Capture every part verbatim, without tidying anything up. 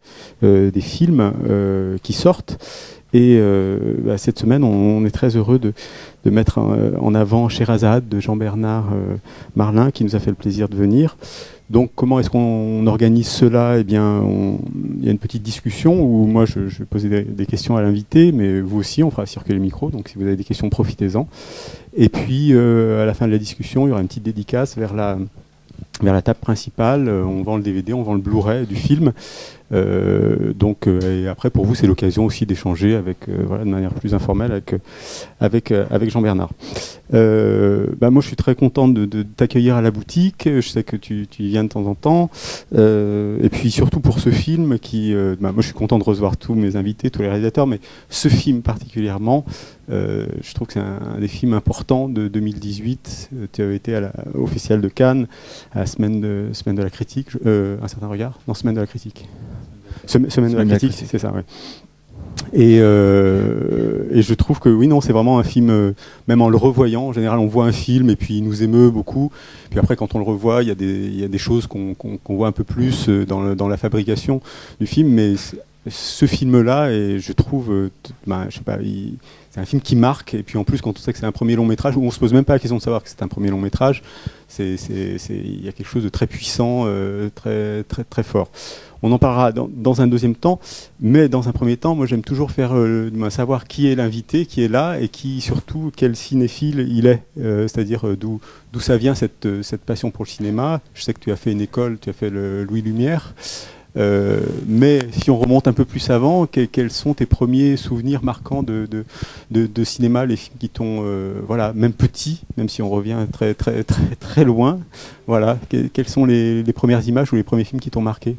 euh, des films euh, qui sortent. Et euh, bah, cette semaine, on, on est très heureux de, de mettre en, en avant Scheherazade de Jean-Bernard euh, Marlin, qui nous a fait le plaisir de venir. Donc, comment est-ce qu'on organise cela? Eh bien, on, il y a une petite discussion où moi, je, je vais poser des, des questions à l'invité, mais vous aussi, on fera circuler le micro. Donc, si vous avez des questions, profitez-en. Et puis, euh, à la fin de la discussion, il y aura une petite dédicace vers la, vers la table principale. On vend le D V D, on vend le Blu-ray du film. Euh, donc, euh, et après, pour vous, c'est l'occasion aussi d'échanger avec, euh, voilà, de manière plus informelle avec, avec, euh, avec Jean-Bernard. Euh, bah moi, je suis très content de, de t'accueillir à la boutique. Je sais que tu, tu y viens de temps en temps. Euh, et puis, surtout pour ce film qui... Euh, bah moi, je suis content de recevoir tous mes invités, tous les réalisateurs, mais ce film particulièrement, euh, je trouve que c'est un, un des films importants de deux mille dix-huit. Euh, tu avais été à la, au Festival de Cannes, à la semaine de, semaine de la critique. Euh, un certain regard? Non, semaine de la critique. Semaine, semaine de la critique, critique. C'est ça, oui. Et, euh, et je trouve que oui, non, c'est vraiment un film, euh, même en le revoyant, en général on voit un film et puis il nous émeut beaucoup. Puis après quand on le revoit, il y a des, il y a des choses qu'on qu'on, qu'on voit un peu plus dans, le, dans la fabrication du film. Mais ce film-là, et je trouve, euh, ben, je sais pas, il, c'est un film qui marque. Et puis en plus, quand on sait que c'est un premier long métrage, où on se pose même pas la question de savoir que c'est un premier long métrage, c'est, c'est, c'est, il y a quelque chose de très puissant, euh, très, très, très fort. On en parlera dans, dans un deuxième temps, mais dans un premier temps, moi j'aime toujours faire euh, savoir qui est l'invité, qui est là, et qui surtout quel cinéphile il est, euh, c'est-à-dire euh, d'où d'où ça vient cette, cette passion pour le cinéma. Je sais que tu as fait une école, tu as fait le Louis Lumière, euh, mais si on remonte un peu plus avant, que, quels sont tes premiers souvenirs marquants de, de, de, de cinéma, les films qui t'ont, euh, voilà, même petit, même si on revient très très très très loin, voilà, que, quelles sont les, les premières images ou les premiers films qui t'ont marqué?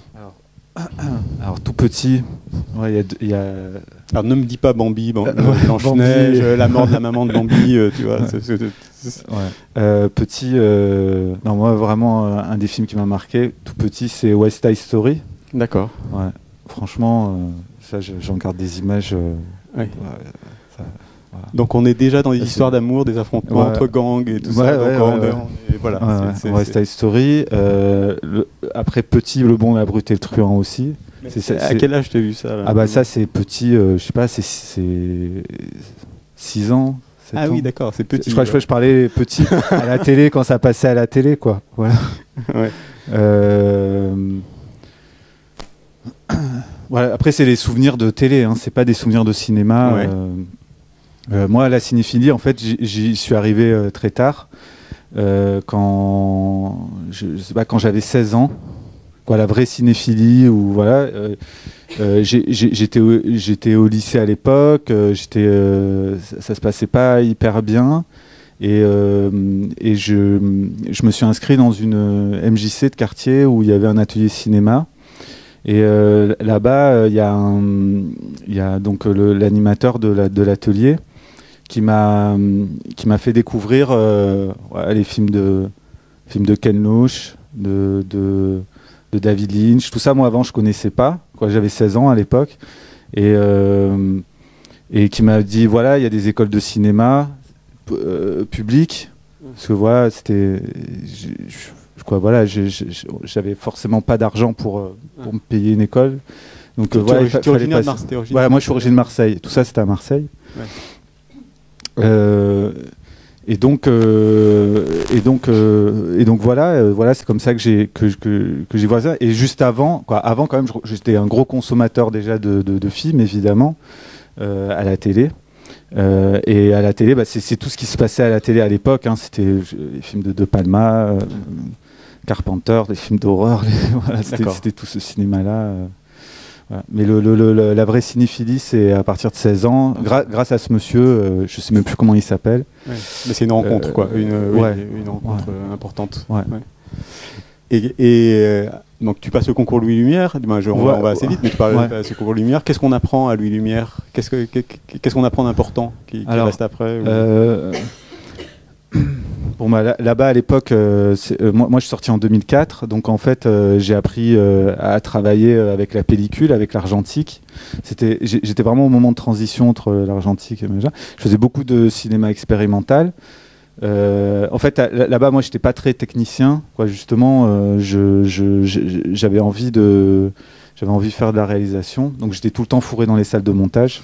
Alors tout petit, ouais, y a, y a... Alors ne me dis pas Bambi, Bambi euh, Blanche-Neige, euh, la mort de la maman de Bambi, euh, tu vois. Ouais. C'est, c'est, c'est... Ouais. Euh, petit, euh... non moi vraiment euh, un des films qui m'a marqué, tout petit, c'est West Side Story. D'accord. Ouais. Franchement, euh, ça, j'en garde des images. Euh... Ouais. Ouais, ça... Voilà. Donc on est déjà dans des histoires d'amour, des affrontements ouais. entre gangs et tout ouais, ça. Ouais, donc ouais, on, ouais. on est, voilà. Ouais, c'est, c'est, West c'est... Side Story. Euh, le... Après petit, Le Bon, la Brute et le Truand aussi. C'est, c'est, à quel âge tu as vu ça là? Ah bah ça c'est petit, euh, je sais pas, c'est six ans. Ah ans. oui, d'accord, c'est petit. Je crois que ouais. je parlais petit à la télé quand ça passait à la télé, quoi. Voilà. Ouais. Euh... Voilà. Après c'est les souvenirs de télé, hein. C'est pas des souvenirs de cinéma. Ouais. Euh... Euh, moi, à la cinéphilie, en fait, j'y, j'y suis arrivé euh, très tard, euh, quand je, je sais pas, quand j'avais seize ans. Quoi, la vraie cinéphilie, ou voilà. Euh, euh, j'ai, j'ai, j'étais, au, j'étais au lycée à l'époque, euh, j'étais, euh, ça, ça se passait pas hyper bien, et, euh, et je, je me suis inscrit dans une M J C de quartier où il y avait un atelier cinéma. Et euh, là-bas, il y a, un, il y a donc le, l'animateur de, la, de l'atelier qui m'a, qui m'a fait découvrir euh, voilà, les films de, films de Ken Loach, de, de de David Lynch, tout ça, moi avant je connaissais pas, quoi, j'avais seize ans à l'époque, et, euh, et qui m'a dit voilà, il y a des écoles de cinéma euh, publiques, parce que voilà, c'était, je, je, quoi, voilà, je, je, j'avais forcément pas d'argent pour, pour me payer une école, donc tu, euh, voilà, tu, fa- tu originaire de Marseille, voilà, moi je suis originaire de Marseille, tout ça c'était à Marseille. Ouais. Euh, Et donc, euh, et donc, euh, et donc voilà, euh, voilà, c'est comme ça que j'ai que, que, que j'ai vu ça. Et juste avant, quoi, avant quand même, j'étais un gros consommateur déjà de, de, de films, évidemment, euh, à la télé. Euh, et à la télé, bah, c'est, c'est tout ce qui se passait à la télé à l'époque. Hein, c'était les films de De Palma, euh, Carpenter, des films d'horreur. Les, voilà, c'était, c'était tout ce cinéma-là. Euh. Voilà. Mais le, le, le, la vraie cinéphilie, c'est à partir de seize ans, gra- grâce à ce monsieur, euh, je ne sais même plus comment il s'appelle. Ouais. Mais c'est une rencontre, euh, quoi, une, ouais. oui, une rencontre ouais. importante. Ouais. Ouais. Et, et euh, donc tu passes au concours Louis Lumière, ben, je, on, ouais. va, on va assez vite, mais tu parles ouais. de ce concours Lumière. Qu'est-ce qu'on apprend à Louis Lumière? Qu'est-ce, que, qu'est-ce qu'on apprend d'important qui, qui Alors, reste après ou... euh... Bon, bah, là, là-bas à l'époque, euh, euh, moi, moi je suis sorti en deux mille quatre, donc en fait euh, j'ai appris euh, à travailler avec la pellicule, avec l'argentique. C'était, j'étais vraiment au moment de transition entre l'argentique et déjà. Je faisais beaucoup de cinéma expérimental. Euh, en fait, là-bas, moi, j'étais pas très technicien, quoi. Justement, euh, je, je, je, j'avais envie de, j'avais envie de faire de la réalisation. Donc j'étais tout le temps fourré dans les salles de montage.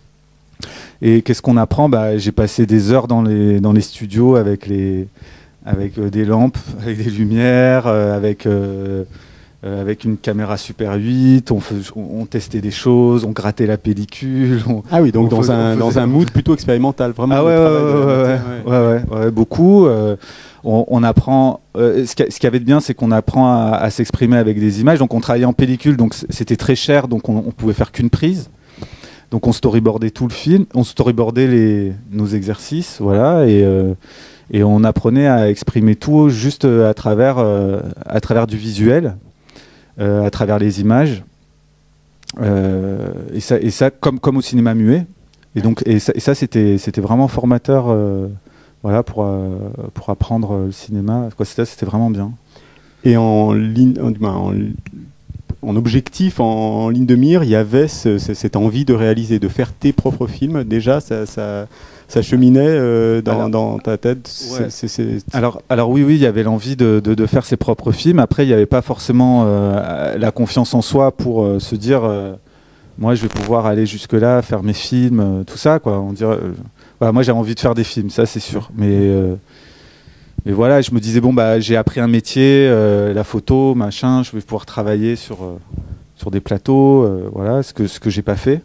Et qu'est-ce qu'on apprend? Bah, j'ai passé des heures dans les, dans les studios avec, les, avec euh, des lampes, avec des lumières, euh, avec, euh, euh, avec une caméra Super huit. On, fais, on, on testait des choses, on grattait la pellicule. On, ah oui, donc dans, faisait, un, dans un mood plutôt expérimental, vraiment. Ah ouais, ouais, ouais, ouais, ouais, ouais, ouais, beaucoup. Euh, on, on apprend. Euh, ce qu'il y avait de bien, c'est qu'on apprend à, à s'exprimer avec des images. Donc on travaillait en pellicule, donc c'était très cher, donc on, on pouvait faire qu'une prise. Donc on storyboardait tout le film, on storyboardait les, nos exercices, voilà, et, euh, et on apprenait à exprimer tout juste à travers, euh, à travers du visuel, euh, à travers les images, euh, et ça, et ça comme, comme au cinéma muet. Et donc et ça, et ça c'était, c'était vraiment formateur, euh, voilà, pour, euh, pour apprendre le cinéma. Quoi, c'était, c'était vraiment bien. Et en ligne, en, en, en objectif, en, en ligne de mire, il y avait ce, ce, cette envie de réaliser, de faire tes propres films. Déjà, ça, ça, ça cheminait euh, dans, alors, dans ta tête. Ouais. c'est, c'est... Alors, alors oui, oui, il y avait l'envie de, de, de faire ses propres films. Après, il n'y avait pas forcément euh, la confiance en soi pour euh, se dire, euh, moi, je vais pouvoir aller jusque-là, faire mes films, euh, tout ça, quoi. On dirait, euh, voilà, moi, j'avais envie de faire des films, ça, c'est sûr. Mais euh, Et voilà, je me disais, bon, bah, j'ai appris un métier, euh, la photo, machin, je vais pouvoir travailler sur, euh, sur des plateaux, euh, voilà, ce que, ce que j'ai pas fait.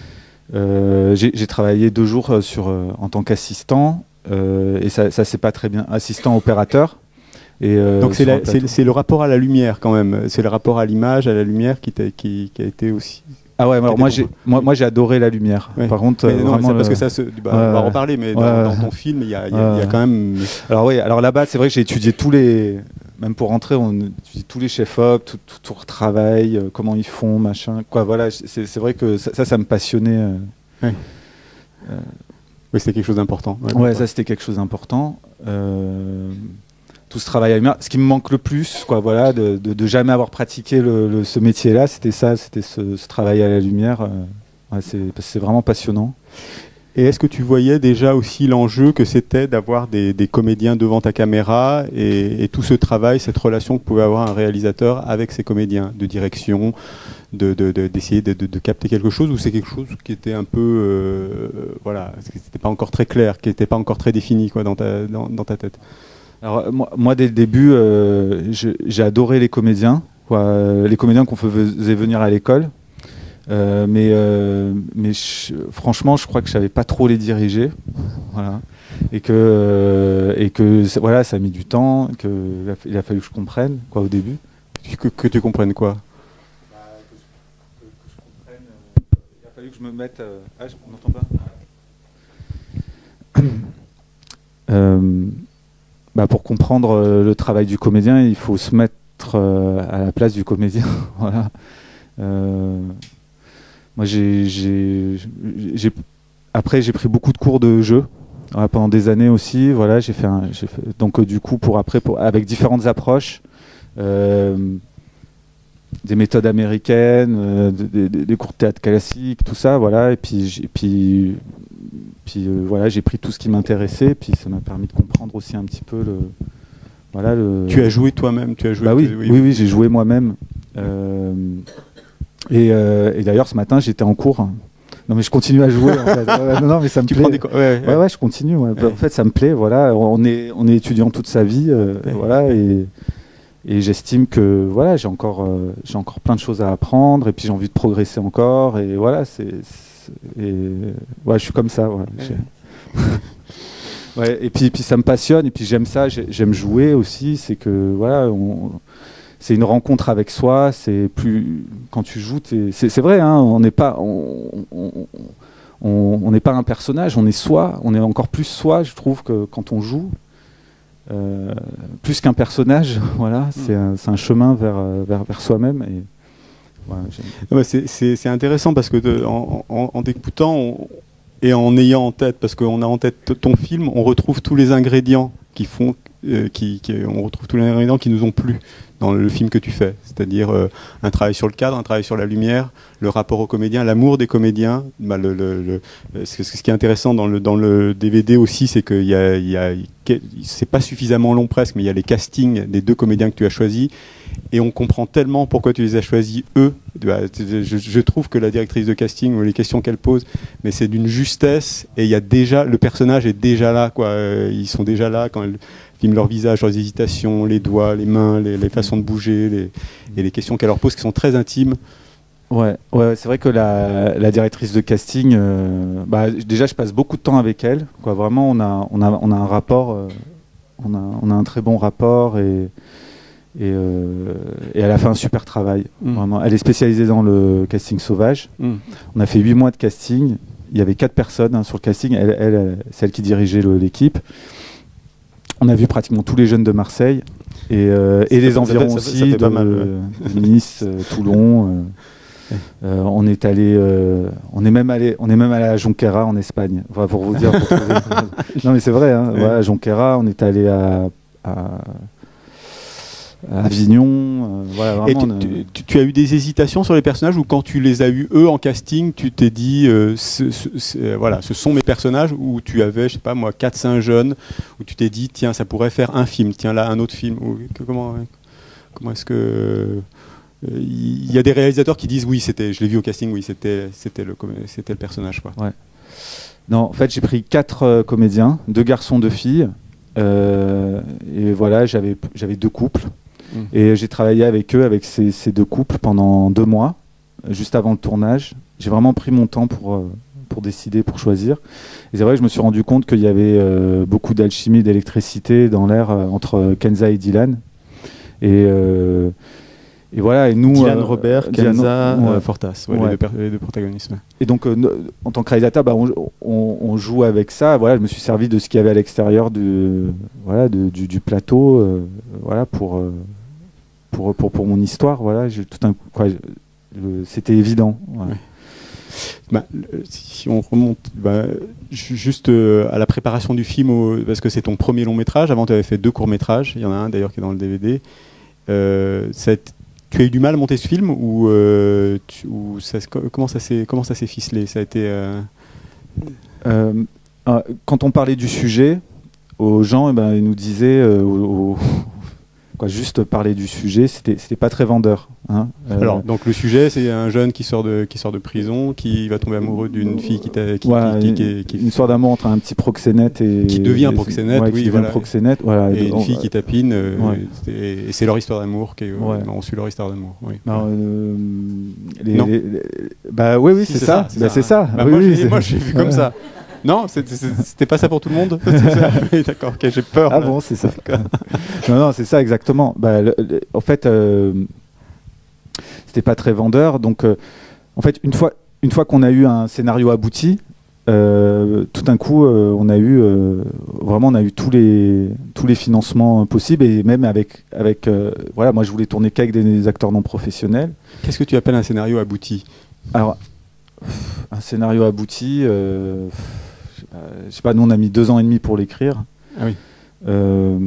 Euh, j'ai, j'ai travaillé deux jours sur, euh, en tant qu'assistant, euh, et ça, ça c'est pas très bien, assistant opérateur. Et, euh, donc c'est, la, c'est, c'est le rapport à la lumière quand même, c'est le rapport à l'image, à la lumière qui, qui, qui a été aussi... Ah ouais, alors moi j'ai, moi, moi j'ai adoré la lumière. Ouais. Par contre, mais non, vraiment, c'est parce que ça se, bah, ouais, on va en reparler, mais dans, ouais, dans ton film, il y a, y, a, ouais. y a quand même. Alors oui, alors là-bas, c'est vrai que j'ai étudié tous les, même pour rentrer, on étudie tous les chefs-op, tout, tout, tout leur travail, euh, comment ils font, machin, quoi. Voilà, c'est, c'est vrai que ça, ça, ça me passionnait. Euh, ouais. euh, oui, c'était quelque chose d'important. Ouais, ouais ça c'était quelque chose d'important. Euh, tout ce travail à lumière, ce qui me manque le plus, quoi, voilà, de, de, de jamais avoir pratiqué le, le, ce métier-là, c'était ça, c'était ce, ce travail à la lumière. Euh, ouais, c'est, c'est vraiment passionnant. Et est-ce que tu voyais déjà aussi l'enjeu que c'était d'avoir des, des comédiens devant ta caméra et, et tout ce travail, cette relation que pouvait avoir un réalisateur avec ses comédiens, de direction, de, de, de, d'essayer de, de, de capter quelque chose, ou c'est quelque chose qui était un peu, euh, voilà, qui n'était pas encore très clair, qui n'était pas encore très défini, quoi, dans ta, dans, dans ta tête? Alors, moi, moi, dès le début, euh, je, j'ai adoré les comédiens, quoi, les comédiens qu'on faisait venir à l'école. Euh, mais euh, mais je, franchement, je crois que je savais pas trop les diriger, voilà. Et que euh, et que voilà, ça a mis du temps, que il a fallu que je comprenne, quoi, au début. Que, que tu comprennes quoi? Bah, que, je, que, que je comprenne. Euh, il a fallu que je me mette. Euh, ah, on n'entend pas. euh, Bah pour comprendre euh, le travail du comédien, il faut se mettre euh, à la place du comédien. Voilà. Euh, moi, j'ai, j'ai, j'ai, après, j'ai pris beaucoup de cours de jeu voilà, pendant des années aussi. Voilà, j'ai fait, un, j'ai fait donc euh, du coup pour après, pour, avec différentes approches, euh, des méthodes américaines, euh, des, des, des cours de théâtre classique, tout ça. Voilà, et puis, et puis Puis euh, voilà, j'ai pris tout ce qui m'intéressait, puis ça m'a permis de comprendre aussi un petit peu le. Voilà, le... Tu as joué toi-même, tu as joué. Bah oui, oui, oui, oui, j'ai joué moi-même. Euh, et, euh, et d'ailleurs, ce matin, j'étais en cours. Non, mais je continue à jouer. En fait. Ouais, non, non, mais ça me tu plaît. Prends des co- ouais, ouais, ouais, ouais, je continue. Ouais. Ouais. En fait, ça me plaît. Voilà, on est, on est étudiant toute sa vie, euh, ouais. Voilà, et, et j'estime que voilà, j'ai encore, euh, j'ai encore plein de choses à apprendre, et puis j'ai envie de progresser encore, et voilà, c'est. Et ouais, je suis comme ça. Ouais, ouais, et puis, puis ça me passionne, et puis j'aime ça, j'aime jouer aussi. C'est que voilà, on, c'est une rencontre avec soi. C'est plus quand tu joues, c'est, c'est vrai. Hein, on n'est pas, on, on, on, on n'est pas un personnage, on est soi. On est encore plus soi, je trouve, que quand on joue. Euh, plus qu'un personnage, voilà, c'est un, c'est un chemin vers, vers, vers soi-même. Et voilà, ouais, c'est, c'est, c'est intéressant parce que de, en, en, en t'écoutant on, et en ayant en tête, parce qu'on a en tête ton film, on retrouve tous les ingrédients qui font euh, qui, qui, on retrouve tous les ingrédients qui nous ont plu dans le film que tu fais, c'est-à-dire euh, un travail sur le cadre, un travail sur la lumière, le rapport aux comédiens, l'amour des comédiens. Bah, le, le, le, ce, ce qui est intéressant dans le, dans le D V D aussi, c'est qu'il y a, il y a, c'est pas suffisamment long presque, mais il y a les castings des deux comédiens que tu as choisis, et on comprend tellement pourquoi tu les as choisis eux. Bah, je, je trouve que la directrice de casting, ou les questions qu'elle pose, mais c'est d'une justesse, et il y a déjà, le personnage est déjà là, quoi. Ils sont déjà là quand elle filment leur visage, leurs hésitations, les doigts, les mains, les, les façons de bouger, les, et les questions qu'elle leur pose qui sont très intimes. Ouais, ouais, c'est vrai que la, la directrice de casting, euh, bah, déjà je passe beaucoup de temps avec elle, quoi. Vraiment, on a, on a, on a un rapport, euh, on a, on a un très bon rapport, et, et, euh, et elle a fait un super travail. Mmh. Vraiment, elle est spécialisée dans le casting sauvage. Mmh. On a fait huit mois de casting. Il y avait quatre personnes hein, sur le casting. Elle, elle, c'est elle qui dirigeait le, l'équipe. On a vu pratiquement tous les jeunes de Marseille et, euh, et les environs fait, aussi, ça fait, ça fait de, mal, ouais. de Nice, euh, Toulon. Euh, euh, on est allé, euh, on est même allé, on est même allé à Jonquera en Espagne. Enfin, pour vous dire. Pour trouver... non mais c'est vrai. Hein, ouais. Voilà, Jonquera, on est allé à, à, à Avignon. Euh, voilà, vraiment, et tu, tu, tu as eu des hésitations sur les personnages, ou quand tu les as eus eux en casting, tu t'es dit euh, ce, ce, ce, voilà, ce sont mes personnages, ou tu avais, je sais pas moi, quatre cinq jeunes, où tu t'es dit tiens, ça pourrait faire un film, tiens là un autre film, ou que, comment comment est-ce que il euh, y a des réalisateurs qui disent oui, c'était, je l'ai vu au casting, oui, c'était c'était le c'était le personnage, quoi. Ouais. Non, en fait, j'ai pris quatre euh, comédiens, deux garçons, deux filles, euh, et voilà, j'avais j'avais deux couples. Et j'ai travaillé avec eux, avec ces, ces deux couples, pendant deux mois, juste avant le tournage. J'ai vraiment pris mon temps pour, pour décider, pour choisir. Et c'est vrai que je me suis rendu compte qu'il y avait euh, beaucoup d'alchimie, d'électricité dans l'air euh, entre Kenza et Dylan. Et, euh, et voilà, et nous... Dylan euh, Robert, Dylan, Kenza, ouais. euh, Fortas, ouais, ouais. Les, deux les deux protagonistes. Ouais. Et donc, euh, en tant que réalisateur, bah, on, on, on joue avec ça. Voilà, je me suis servi de ce qu'il y avait à l'extérieur du, voilà, de, du, du plateau, euh, voilà, pour... Euh, Pour, pour, pour mon histoire, voilà, j'ai tout un, quoi, le, c'était évident. Voilà. Ouais. Bah, si on remonte bah, juste euh, à la préparation du film, au, parce que c'est ton premier long métrage, avant tu avais fait deux courts métrages, il y en a un d'ailleurs qui est dans le D V D. Euh, ça a, tu as eu du mal à monter ce film, ou, euh, tu, ou ça, comment ça s'est comment ça s'est ficelé, ça a été euh... Euh, euh, quand on parlait du sujet aux gens, eh ben, ils nous disaient euh, aux, aux Quoi, juste parler du sujet, c'était c'était pas très vendeur. Hein. Euh, Alors, donc le sujet, c'est un jeune qui sort de qui sort de prison, qui va tomber amoureux d'une fille qui, t'a, qui, ouais, qui, qui, qui, qui, qui une histoire d'amour entre un petit proxénète et qui devient proxénète, ouais, oui, qui voilà. proxénète, voilà, et, et une on, fille qui tapine, euh, ouais. et, et c'est leur histoire d'amour, qui est, ouais. on suit leur histoire d'amour. Oui. Non, euh, les, non. Les, les, bah oui, oui, si, c'est, c'est ça, ça, c'est bah, ça. C'est ça. Bah, oui, moi, oui, j'ai, moi, j'ai vu comme ça. Non, c'était, c'était pas ça pour tout le monde. Oui, d'accord, okay, j'ai peur. Ah là. Bon, c'est ça. non, non, c'est ça exactement. Bah, le, le, en fait, euh, c'était pas très vendeur. Donc, euh, en fait, une fois, une fois qu'on a eu un scénario abouti, euh, tout d'un coup, euh, on a eu euh, vraiment, on a eu tous les tous les financements possibles, et même avec avec euh, voilà, moi, je voulais tourner qu'avec des, des acteurs non professionnels. Qu'est-ce que tu appelles un scénario abouti? Alors, un scénario abouti. Euh, Je sais pas, nous on a mis deux ans et demi pour l'écrire. Ah oui. Euh,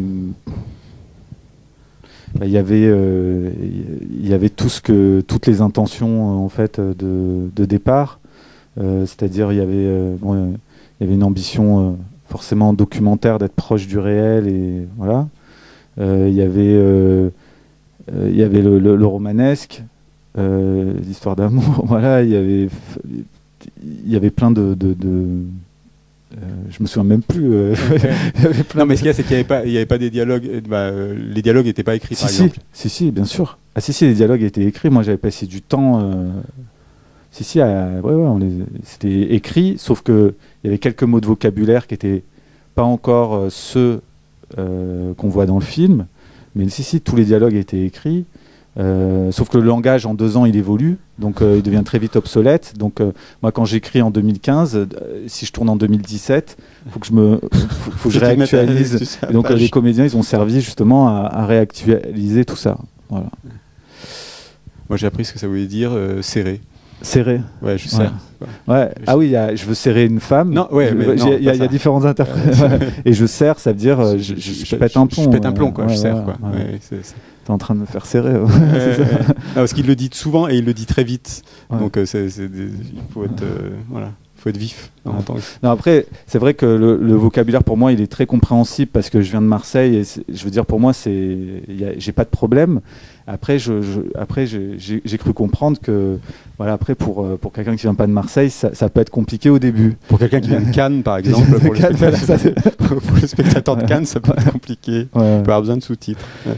bah, y avait, euh, y avait tout ce que, toutes les intentions en fait de, de départ. Euh, c'est-à-dire il y avait, euh, bon, euh, y avait une ambition euh, forcément documentaire, d'être proche du réel, et voilà. Il euh, y avait, euh, euh, y avait le, le, le romanesque, euh, l'histoire d'amour. Voilà, il y avait, il y avait plein de, de, de Euh, je me souviens même plus. Euh, okay. Non, mais ce qu'il y a, c'est qu'il n'y avait pas, il y avait pas des dialogues. Bah, euh, les dialogues n'étaient pas écrits, si, par si, exemple. Si, si, bien sûr. Ah, si, si, les dialogues étaient écrits. Moi, j'avais passé du temps. Euh... Si, si, à... ouais, ouais, on les... c'était écrit, sauf que il y avait quelques mots de vocabulaire qui n'étaient pas encore euh, ceux euh, qu'on voit dans le film. Mais si, si, tous les dialogues étaient écrits. Euh, sauf que le langage en deux ans il évolue, donc euh, il devient très vite obsolète. Donc euh, moi quand j'écris en deux mille quinze, euh, si je tourne en deux mille dix-sept, faut que je me, faut, faut que je réactualise. Et donc euh, les comédiens ils ont servi justement à, à réactualiser tout ça. Voilà. Moi j'ai appris ce que ça voulait dire euh, serré. Serrer. Ouais, je serre. Ouais. Ouais. Ah oui, y a, je veux serrer une femme. Non, ouais, mais il y, y a différentes interprétations. Ouais. Et je serre, ça veut dire euh, je, je, je, je pète un plomb. Je pète un plomb, quoi. Ouais, je serre, ouais, quoi. Ouais. Ouais, c'est, c'est... T'es en train de me faire serrer. Ouais. Ouais, ouais, ouais. Non, parce qu'il le dit souvent et il le dit très vite. Ouais. Donc, euh, c'est, c'est des... il faut être, euh, voilà, faut être vif. Ouais. En tant que... Non, après, c'est vrai que le, le vocabulaire pour moi, il est très compréhensible parce que je viens de Marseille et je veux dire pour moi, c'est, y a, j'ai pas de problème. Après, je, je, après j'ai, j'ai cru comprendre que, voilà, après pour pour quelqu'un qui vient pas de Marseille, ça, ça peut être compliqué au début. Pour quelqu'un qui vient de Cannes, par exemple, pour, Cannes, le spectateur, pour le spectateur de Cannes, ça peut être compliqué. Ouais. Il peut avoir besoin de sous-titres. Ouais.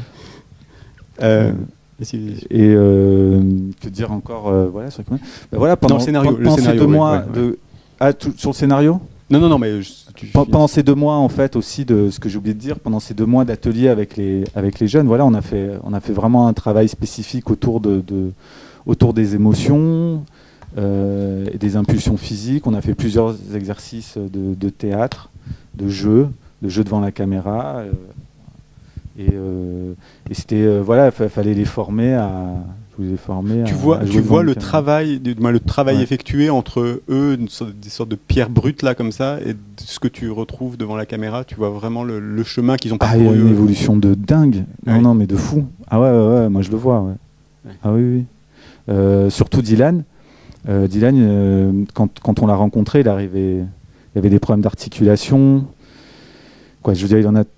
Euh, Et, et euh, que dire encore euh, voilà, sur ben voilà, pendant, non, le scénario, pendant le scénario, ces deux oui, mois ouais, ouais. de ah, tout, sur le scénario. Non, non, non, mais je, tu, pendant ces deux mois en fait aussi de ce que j'ai oublié de dire, pendant ces deux mois d'atelier avec les avec les jeunes, voilà, on a fait on a fait vraiment un travail spécifique autour de, de autour des émotions euh, et des impulsions physiques. On a fait plusieurs exercices de, de théâtre, de jeu, de jeu devant la caméra. Euh, Et, euh, et c'était euh, voilà, il fallait les former à. Je vous ai formé. Tu à, vois, à tu vois le caméra. travail, le travail ouais. effectué entre eux, une sorte, des sortes de pierres brutes là comme ça, et ce que tu retrouves devant la caméra. Tu vois vraiment le, le chemin qu'ils ont parcouru. Ah, il y a une évolution de dingue. Non, ouais. non, mais de fou. Ah ouais, ouais, ouais moi je le vois. Ouais. Ouais. Ah oui, oui. Euh, surtout Dylan. Euh, Dylan, euh, quand, quand on l'a rencontré, il arrivait, il y avait des problèmes d'articulation. Quoi, je veux dire, il en a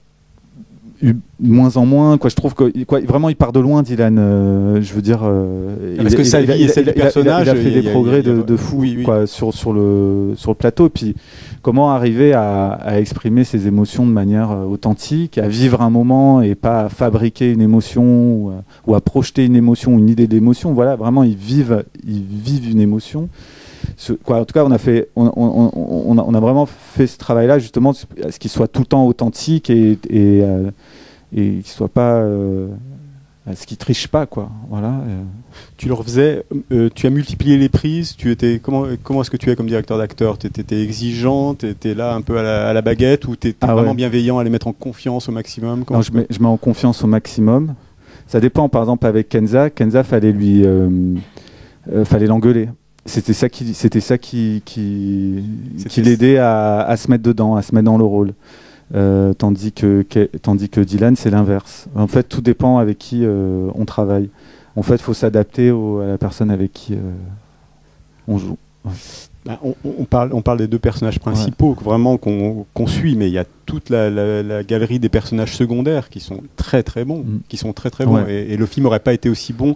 de moins en moins, quoi. Je trouve que quoi, vraiment il part de loin, Dylan. Euh, je veux dire, euh, parce il, que sa il, vie il, et celle du personnage, il a fait il, des il, progrès il, il, il, de, de fou, oui, oui. quoi, sur sur le sur le plateau. Et puis comment arriver à, à exprimer ses émotions de manière authentique, à vivre un moment et pas à fabriquer une émotion ou à, ou à projeter une émotion, une idée d'émotion. Voilà, vraiment ils vivent, ils vivent une émotion. Ce, quoi, en tout cas, on a, fait, on, on, on, a, on a vraiment fait ce travail-là, justement, à ce qu'il soit tout le temps authentique et, et, euh, et qu'il soit pas, euh, à ce qu'il triche pas, quoi. Voilà. Euh. Tu le refaisais, euh, tu as multiplié les prises. Tu étais, comment, comment est-ce que tu es comme directeur d'acteur? Tu étais exigeant, tu étais là un peu à la, à la baguette, ou tu étais ah, vraiment ouais. bienveillant, à les mettre en confiance au maximum? Non, je mets, je mets en confiance au maximum. Ça dépend. Par exemple, avec Kenza, Kenza, fallait lui, euh, euh, fallait l'engueuler. C'était ça qui, c'était ça qui, qui, qui l'aidait à, à se mettre dedans, à se mettre dans le rôle. Euh, tandis que, que, tandis que Dylan, c'est l'inverse. En fait, tout dépend avec qui euh, on travaille. En fait, il faut s'adapter au, à la personne avec qui euh, on joue. Ouais. Bah, on, on, parle, on parle des deux personnages principaux, ouais. vraiment qu'on, qu'on suit, mais il y a toute la, la, la galerie des personnages secondaires qui sont très très bons, mm. qui sont très très bons. Ouais. Et, et le film n'aurait pas été aussi bon.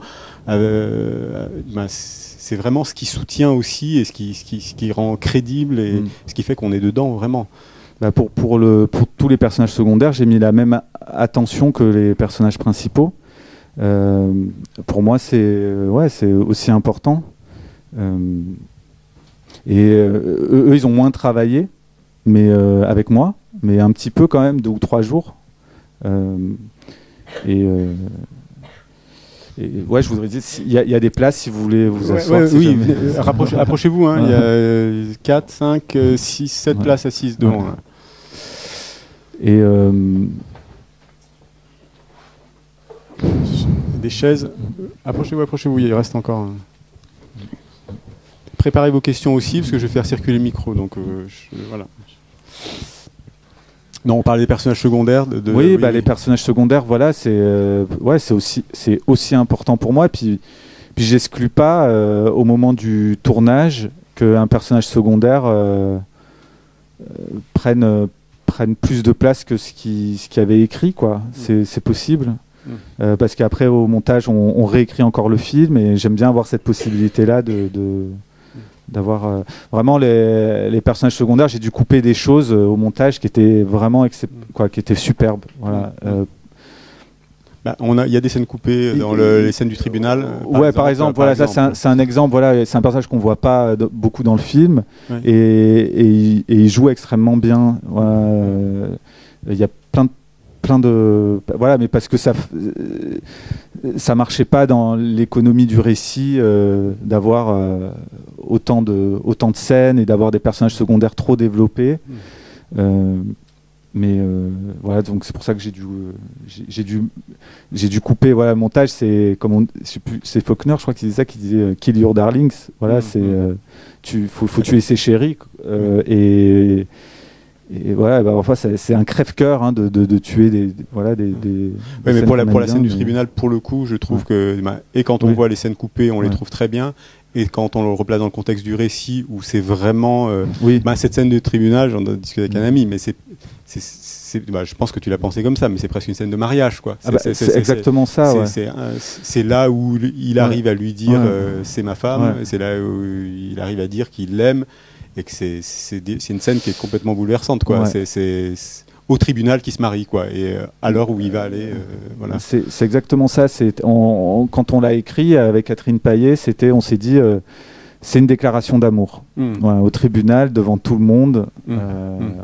Euh, bah, c'est vraiment ce qui soutient aussi et ce qui, ce qui, ce qui rend crédible et mm. ce qui fait qu'on est dedans vraiment. Bah pour, pour, le, pour tous les personnages secondaires, j'ai mis la même attention que les personnages principaux. Euh, pour moi, c'est ouais, c'est aussi important. Euh, et euh, eux, eux, ils ont moins travaillé, mais euh, avec moi, mais un petit peu quand même, deux ou trois jours. Euh, et euh, Et ouais, je voudrais dire, il y, y a des places si vous voulez vous asseoir. Ouais, si oui, rapprochez, approchez-vous, hein, il y a quatre, cinq, six, sept ouais. places assises devant. Ouais. Et euh... des chaises. Approchez-vous, approchez-vous, il reste encore. Un... Préparez vos questions aussi, parce que je vais faire circuler le micro. Donc, euh, je, voilà. Non, on parle des personnages secondaires. De, de, oui, oui, bah, oui, les personnages secondaires, voilà, c'est euh, ouais, c'est aussi, c'est aussi important pour moi. Et puis, puis j'exclus pas euh, au moment du tournage qu'un personnage secondaire euh, euh, prenne, euh, prenne plus de place que ce qui, ce qui avait écrit, quoi. Mm. C'est, c'est possible. Mm. Euh, parce qu'après, au montage, on, on réécrit encore le film et j'aime bien avoir cette possibilité-là de... de d'avoir euh, vraiment les, les personnages secondaires. J'ai dû couper des choses euh, au montage qui étaient vraiment excep- quoi, qui étaient superbes. Voilà. Euh, bah, on a, il y a des scènes coupées dans le, les scènes du tribunal. Euh, par ouais, exemple, par exemple, voilà, par ça exemple. C'est, un, c'est un exemple. Voilà, c'est un personnage qu'on voit pas de, beaucoup dans le film, ouais. et, et, et il joue extrêmement bien. Voilà, euh, il y a plein de plein de voilà, mais parce que ça ça marchait pas dans l'économie du récit euh, d'avoir euh, autant de autant de scènes et d'avoir des personnages secondaires trop développés. Mmh. Euh, Mais euh, voilà, donc c'est pour ça que j'ai dû, euh, j'ai dû, j'ai dû couper. Voilà, le montage, c'est comme on, c'est Faulkner, je crois qu'il disait ça, qui disait euh, Kill your darlings. Voilà, mmh, c'est, euh, tu, faut, faut tuer ses chéris. Euh, et, et voilà, bah, enfin, c'est un crève-cœur hein, de, de, de tuer des, des voilà, des. des, ouais, des mais pour la, pour la bien, scène mais... du tribunal, pour le coup, je trouve ouais. que bah, et quand on ouais. voit les scènes coupées, on ouais. les trouve très bien. Et quand on le replace dans le contexte du récit, où c'est vraiment... Euh, oui. bah, cette scène de tribunal, j'en ai discuté avec un ami, mais c'est... Bah, je pense que tu l'as pensé comme ça, mais c'est presque une scène de mariage, quoi. C'est ah bah, exactement ça, ouais. C'est là où il arrive ouais. à lui dire ouais. euh, c'est ma femme, ouais. c'est là où il arrive à dire qu'il l'aime, et que c'est une scène qui est complètement bouleversante, quoi. Ouais. C'est au tribunal qui se marie, quoi, et euh, à l'heure où il va aller, euh, voilà. C'est exactement ça. On, on, quand on l'a écrit avec Catherine Paillet, c'était, on s'est dit, euh, c'est une déclaration d'amour mmh. ouais, au tribunal devant tout le monde, mmh. Euh, mmh.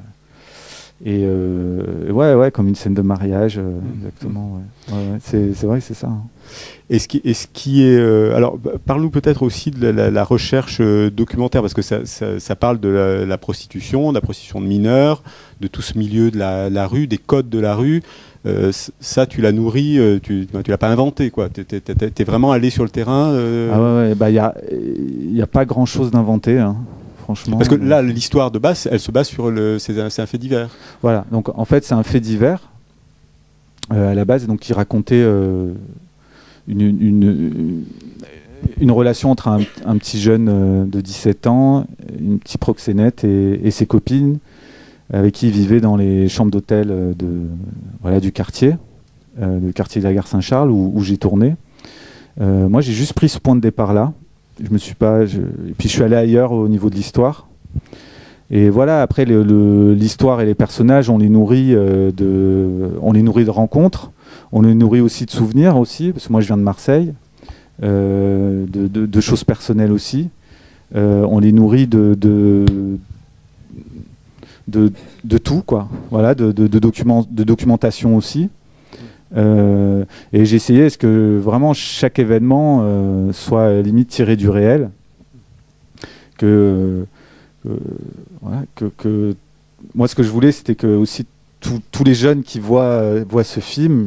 et euh, ouais, ouais, comme une scène de mariage, euh, mmh. exactement. Ouais. Ouais, ouais, c'est vrai que c'est ça. Hein. Et ce qui, et ce qui est, euh, alors, bah, parle-nous peut-être aussi de la, la, la recherche euh, documentaire, parce que ça, ça, ça parle de la, la prostitution, de la prostitution de mineurs, de tout ce milieu de la, la rue, des codes de la rue. Euh, ça, tu l'as nourri, euh, tu ne l'as pas inventé, quoi. Tu es vraiment allé sur le terrain. Euh... Ah ouais, ouais, bah, y a, y a pas grand-chose d'inventé, hein, franchement. Parce que là, l'histoire de base, elle se base sur le, c'est un, un fait divers. Voilà, donc en fait, c'est un fait divers euh, à la base, donc qui racontait euh, une, une, une, une relation entre un, un petit jeune euh, de dix-sept ans, une petite proxénète et, et ses copines, avec qui il vivait dans les chambres d'hôtel de, voilà, du quartier, euh, le quartier de la gare Saint-Charles, où, où j'ai tourné. Euh, moi, j'ai juste pris ce point de départ-là. Je me suis pas, je... Et puis je suis allé ailleurs au niveau de l'histoire. Et voilà, après, l'histoire et les personnages, on les nourrit euh, de, on les nourrit de rencontres, on les nourrit aussi de souvenirs, aussi, parce que moi, je viens de Marseille, euh, de, de, de choses personnelles aussi. Euh, on les nourrit de... de De, de tout, quoi. Voilà, de, de, de, documents, de documentation aussi. Euh, et j'ai essayé est-ce que vraiment chaque événement euh, soit limite tiré du réel, que, que, voilà, que, que moi ce que je voulais c'était que aussi tous les jeunes qui voient, euh, voient ce film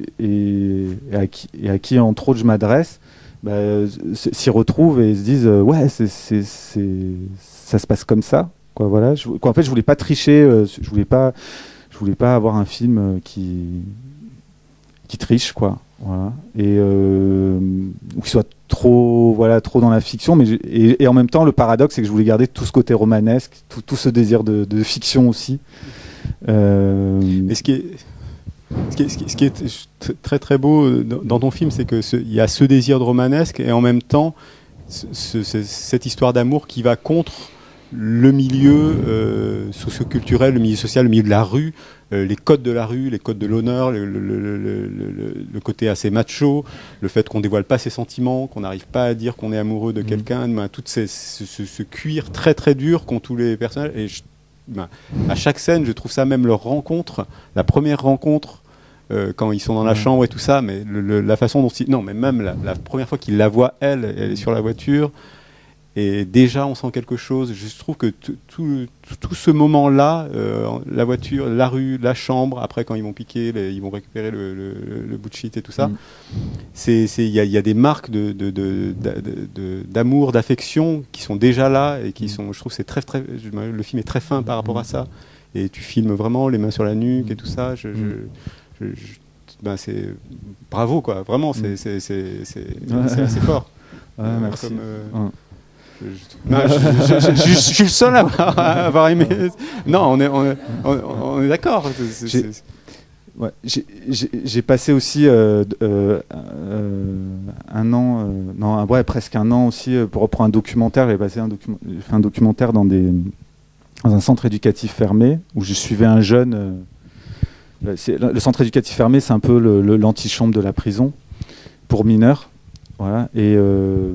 et, et, à qui, et à qui entre autres je m'adresse bah, s'y retrouvent et se disent euh, ouais c'est, c'est, c'est, ça se passe comme ça. Quoi, voilà, je, quoi, en fait, je voulais pas tricher, euh, je voulais pas, je voulais pas avoir un film euh, qui qui triche, quoi. Voilà, et euh, ou qui soit trop, voilà, trop dans la fiction, mais et, et en même temps, le paradoxe, c'est que je voulais garder tout ce côté romanesque, tout, tout ce désir de, de fiction aussi. Euh... Et ce qui est Ce qui, est, ce, qui est, ce qui est très très beau dans ton film, c'est qu'il y a ce désir de romanesque et en même temps ce, ce, cette histoire d'amour qui va contre le milieu euh, socio-culturel, le milieu social, le milieu de la rue, euh, les codes de la rue, les codes de l'honneur, le, le, le, le, le, le côté assez macho, le fait qu'on ne dévoile pas ses sentiments, qu'on n'arrive pas à dire qu'on est amoureux de mmh. quelqu'un, ben, tout ces, ce, ce, ce cuir très très dur qu'ont tous les personnages. Et je, ben, à chaque scène, je trouve ça, même leur rencontre, la première rencontre, euh, quand ils sont dans la mmh. chambre et tout ça, mais le, le, la façon dont ils... Non, mais même la, la première fois qu'ils la voient, elle, elle est sur la voiture... Et déjà, on sent quelque chose. Je trouve que tout, tout, tout ce moment-là, euh, la voiture, la rue, la chambre, après quand ils vont piquer, les, ils vont récupérer le, le, le bout de shit et tout ça, il mmh. y, y a des marques de, de, de, de, d'amour, d'affection qui sont déjà là et qui sont, je trouve, c'est très, très, le film est très fin par rapport à ça. Et tu filmes vraiment les mains sur la nuque et tout ça. Je, je, je, je, ben c'est bravo, quoi. Vraiment, c'est c'est c'est c'est assez fort. Ouais, euh, merci. Comme, euh, ouais. Je, non, je, je, je, je, je suis le seul à avoir, à avoir aimé. Non, on est, on est, on, on est d'accord. Ouais, j'ai passé aussi euh, euh, euh, un an, euh, non, ouais, presque un an aussi pour reprendre un documentaire. J'ai passé un, docu fait un documentaire dans, des, dans un centre éducatif fermé où je suivais un jeune. Euh, le centre éducatif fermé, c'est un peu l'antichambre de la prison pour mineurs. Voilà. Et. Euh,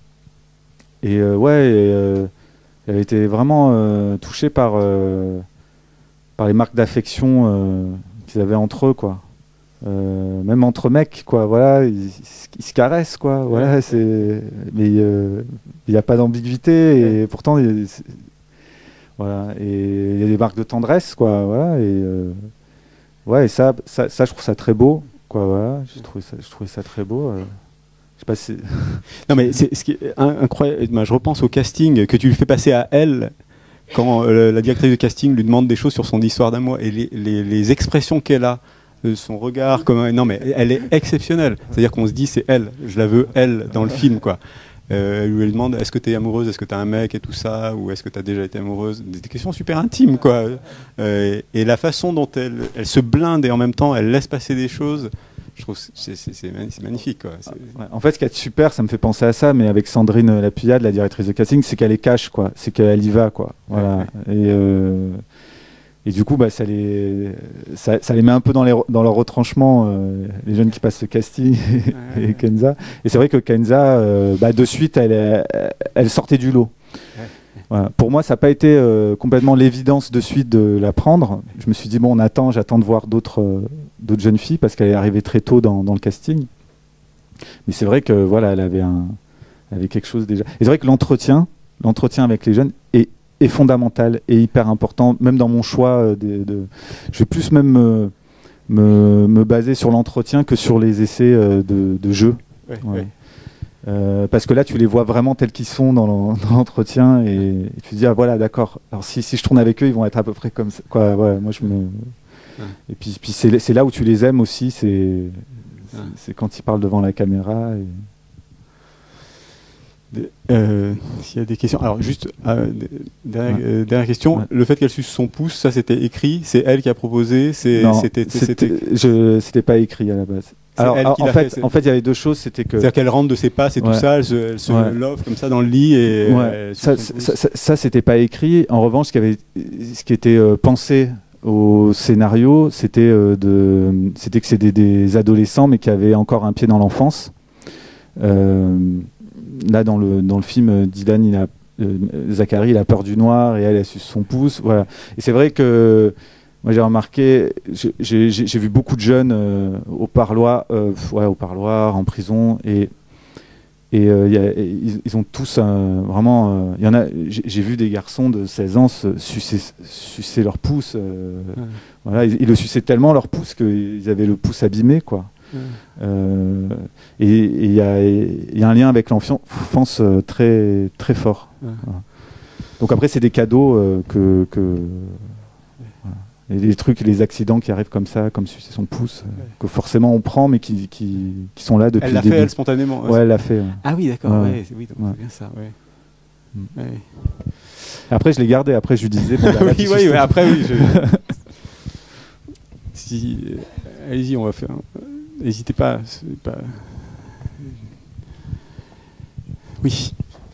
Et euh, ouais, et, euh, elle était vraiment euh, touchée par, euh, par les marques d'affection euh, qu'ils avaient entre eux, quoi. Euh, même entre mecs, quoi. Voilà, ils, ils se caressent, quoi. Voilà, c'est. Mais il euh, n'y a pas d'ambiguïté et pourtant, Voilà. Et il y a des marques de tendresse, quoi. Voilà. Et, euh, ouais, et ça, ça, ça, je trouve ça très beau, quoi. Voilà. J'ai trouvé ça, je trouvais ça très beau. Euh. Je sais pas si... Non, mais c'est, ce qui est incroyable, ben, je repense au casting que tu lui fais passer à elle quand euh, la directrice de casting lui demande des choses sur son histoire d'amour et les, les, les expressions qu'elle a, euh, son regard, comme non mais elle est exceptionnelle. C'est-à-dire qu'on se dit c'est elle, je la veux elle dans le film, quoi. Euh, elle lui demande est-ce que tu es amoureuse, est-ce que tu as un mec et tout ça, ou est-ce que tu as déjà été amoureuse, des, des questions super intimes, quoi. Euh, et la façon dont elle, elle se blinde et en même temps elle laisse passer des choses, je trouve que c'est, c'est, c'est, c'est magnifique, quoi. C'est... Ouais, en fait, ce qui est super, ça me fait penser à ça, mais avec Sandrine Lapuyade, la directrice de casting, c'est qu'elle les cache, quoi. C'est qu'elle y va, quoi. Voilà. Ouais, ouais. Et, euh, et du coup, bah, ça, les, ça, ça les met un peu dans, les, dans leur retranchement, euh, les jeunes qui passent ce casting et, ouais, et Kenza. Et c'est vrai que Kenza, euh, bah, de suite, elle, elle, elle sortait du lot. Ouais. Voilà. Pour moi, ça n'a pas été euh, complètement l'évidence de suite de la prendre. Je me suis dit, bon, on attend, j'attends de voir d'autres, euh, d'autres jeunes filles parce qu'elle est arrivée très tôt dans, dans le casting. Mais c'est vrai que voilà, elle avait, un, elle avait quelque chose déjà. Et c'est vrai que l'entretien, l'entretien avec les jeunes est, est fondamental et hyper important, même dans mon choix. De, de, je vais plus même me, me, me baser sur l'entretien que sur les essais euh, de, de jeu. Ouais, ouais. Ouais. Euh, parce que là, tu les vois vraiment tels qu'ils sont dans, le, dans l'entretien et, et tu te dis ah voilà d'accord. Alors si, si je tourne avec eux, ils vont être à peu près comme ça. Quoi, ouais, moi je me. Ouais. Et puis, puis c'est, c'est là où tu les aimes aussi, c'est, c'est, c'est quand ils parlent devant la caméra. Et... Euh, s'il y a des questions, alors juste euh, dernière, ouais. euh, dernière question, ouais. Le fait qu'elle suce son pouce, ça c'était écrit, c'est elle qui a proposé, c'est, non, c'était, c'était, c'était... Je, c'était pas écrit à la base. Alors, alors en, fait, fait, en fait, il y avait deux choses, c'était que... C'est-à-dire qu'elle rentre de ses passes et ouais. tout ça, elle se, elle se ouais. love comme ça dans le lit et... Ouais. Ça, ça, ça, ça, c'était pas écrit. En revanche, ce qui, avait, ce qui était euh, pensé au scénario, c'était, euh, de, c'était que c'était des, des adolescents, mais qui avaient encore un pied dans l'enfance. Euh, là, dans le, dans le film, Dylan, il a, euh, Zachary, il a peur du noir et elle, elle suce son pouce. Voilà. Et c'est vrai que... Moi, j'ai remarqué, j'ai, j'ai, j'ai vu beaucoup de jeunes euh, au parloir, euh, ouais, au parloir, en prison, et, et, euh, y a, et ils, ils ont tous euh, vraiment. Il euh, y en a. J'ai, j'ai vu des garçons de seize ans se sucer, sucer leur pouce. Euh, ouais. Voilà, ils, ils le suçaient tellement leur pouce qu'ils avaient le pouce abîmé, quoi. Ouais. Euh, et il y a, y a un lien avec l'enfance euh, très très fort. Ouais. Voilà. Donc après, c'est des cadeaux euh, que. que Et les trucs, les accidents qui arrivent comme ça, comme sucer son pouce, euh, que forcément on prend, mais qui, qui, qui sont là depuis elle le début. Elle l'a fait, elle, spontanément. Ouais, elle l'a fait. Ouais. Ah oui, d'accord. Ouais. Ouais, c'est, oui, donc ouais. C'est bien ça. Ouais. Mm. Ouais. Après, je l'ai gardé. Après, je lui disais... Bon, bah, oui, oui, oui, après, oui. Je... si, euh, allez-y, on va faire... N'hésitez pas, pas... Oui.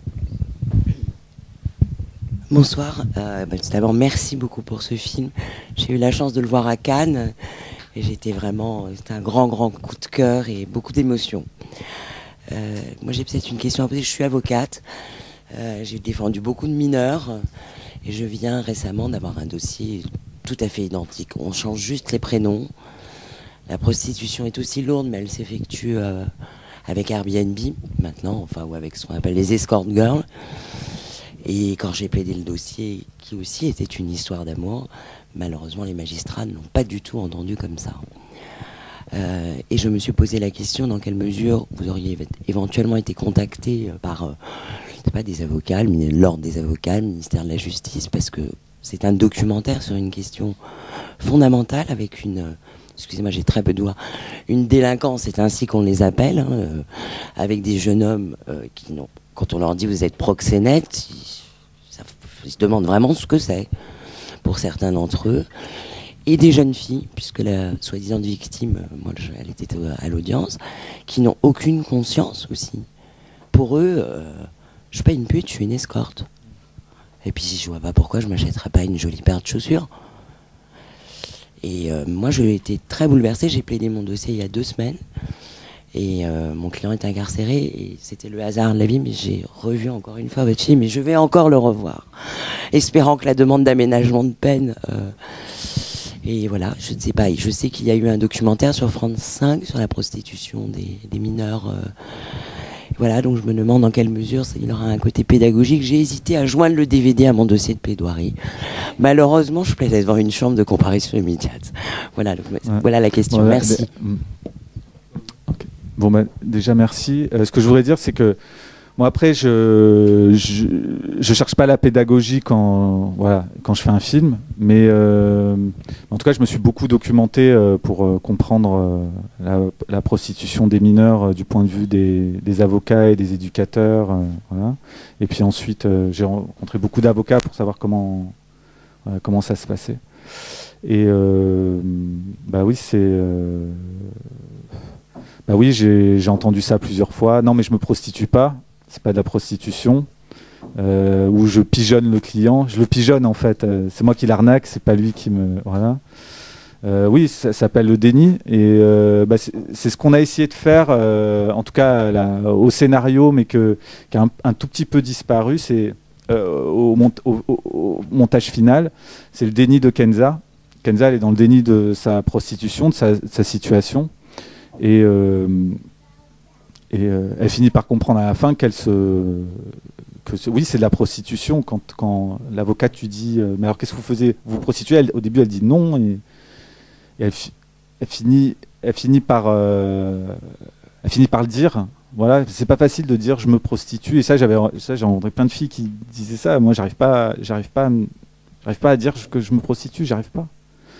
Bonsoir. Euh, bah, tout d'abord, merci beaucoup pour ce film. J'ai eu la chance de le voir à Cannes et j'étais vraiment, c'était un grand, grand coup de cœur et beaucoup d'émotions. Euh, moi, j'ai peut-être une question à poser. Je suis avocate. Euh, j'ai défendu beaucoup de mineurs et je viens récemment d'avoir un dossier tout à fait identique. On change juste les prénoms. La prostitution est aussi lourde, mais elle s'effectue euh, avec Airbnb maintenant, enfin, ou avec ce qu'on appelle les escort girls. Et quand j'ai plaidé le dossier, qui aussi était une histoire d'amour, malheureusement les magistrats ne l'ont pas du tout entendu comme ça. Euh, et je me suis posé la question dans quelle mesure vous auriez éventuellement été contacté par euh, je sais pas, des avocats, l'ordre des avocats, le ministère de la Justice, parce que c'est un documentaire sur une question fondamentale avec une... Excusez-moi, j'ai très peu de doigts. Une délinquance, c'est ainsi qu'on les appelle, hein, euh, avec des jeunes hommes euh, qui n'ont... Quand on leur dit vous êtes proxénète, ils, ça, ils se demandent vraiment ce que c'est, pour certains d'entre eux. Et des jeunes filles, puisque la soi-disant victime, moi elle était à l'audience, qui n'ont aucune conscience aussi. Pour eux, euh, je suis pas une pute, je suis une escorte. Et puis je vois pas pourquoi je m'achèterais pas une jolie paire de chaussures. Et euh, moi j'ai été très bouleversée, j'ai plaidé mon dossier il y a deux semaines. Et euh, mon client est incarcéré et c'était le hasard de la vie, mais j'ai revu encore une fois votre film et je vais encore le revoir, espérant que la demande d'aménagement de peine euh, et voilà, je ne sais pas, je sais qu'il y a eu un documentaire sur France cinq sur la prostitution des, des mineurs euh, voilà, donc je me demande dans quelle mesure il aura un côté pédagogique. J'ai hésité à joindre le D V D à mon dossier de plaidoirie. Malheureusement, je plaisais devant une chambre de comparaison immédiate. Voilà, donc, ouais. Voilà la question. Voilà, merci. Mais, okay. Bon, bah, déjà, merci. Euh, ce que je voudrais dire, c'est que moi, après, je, je je cherche pas la pédagogie quand voilà quand je fais un film, mais euh, en tout cas, je me suis beaucoup documenté euh, pour euh, comprendre euh, la, la prostitution des mineurs euh, du point de vue des, des avocats et des éducateurs, euh, voilà. Et puis ensuite, euh, j'ai rencontré beaucoup d'avocats pour savoir comment euh, comment ça se passait. Et euh, bah oui, c'est euh, bah oui, j'ai j'ai entendu ça plusieurs fois. Non, mais je me prostitue pas. C'est pas de la prostitution, euh, où je pigeonne le client. Je le pigeonne en fait. Euh, c'est moi qui l'arnaque, c'est pas lui qui me. Voilà. Euh, oui, ça, ça s'appelle le déni. Et euh, bah, c'est ce qu'on a essayé de faire, euh, en tout cas là, au scénario, mais que, qui a un, un tout petit peu disparu. C'est euh, au, mont au, au, au montage final. C'est le déni de Kenza. Kenza, elle est dans le déni de sa prostitution, de sa, de sa situation. Et. Euh, Et euh, elle finit par comprendre à la fin qu'elle se, que ce, oui, c'est de la prostitution. Quand, quand l'avocate lui dit, euh, mais alors qu'est-ce que vous faisiez? Vous vous prostituez? Elle, au début, elle dit non, et, et elle, elle finit, elle finit par, euh, elle finit par le dire. Voilà, c'est pas facile de dire je me prostitue. Et ça, j'avais, ça, j'ai rencontré plein de filles qui disaient ça. Moi, j'arrive pas, j'arrive pas, j'arrive pas à dire que je me prostitue. J'arrive pas.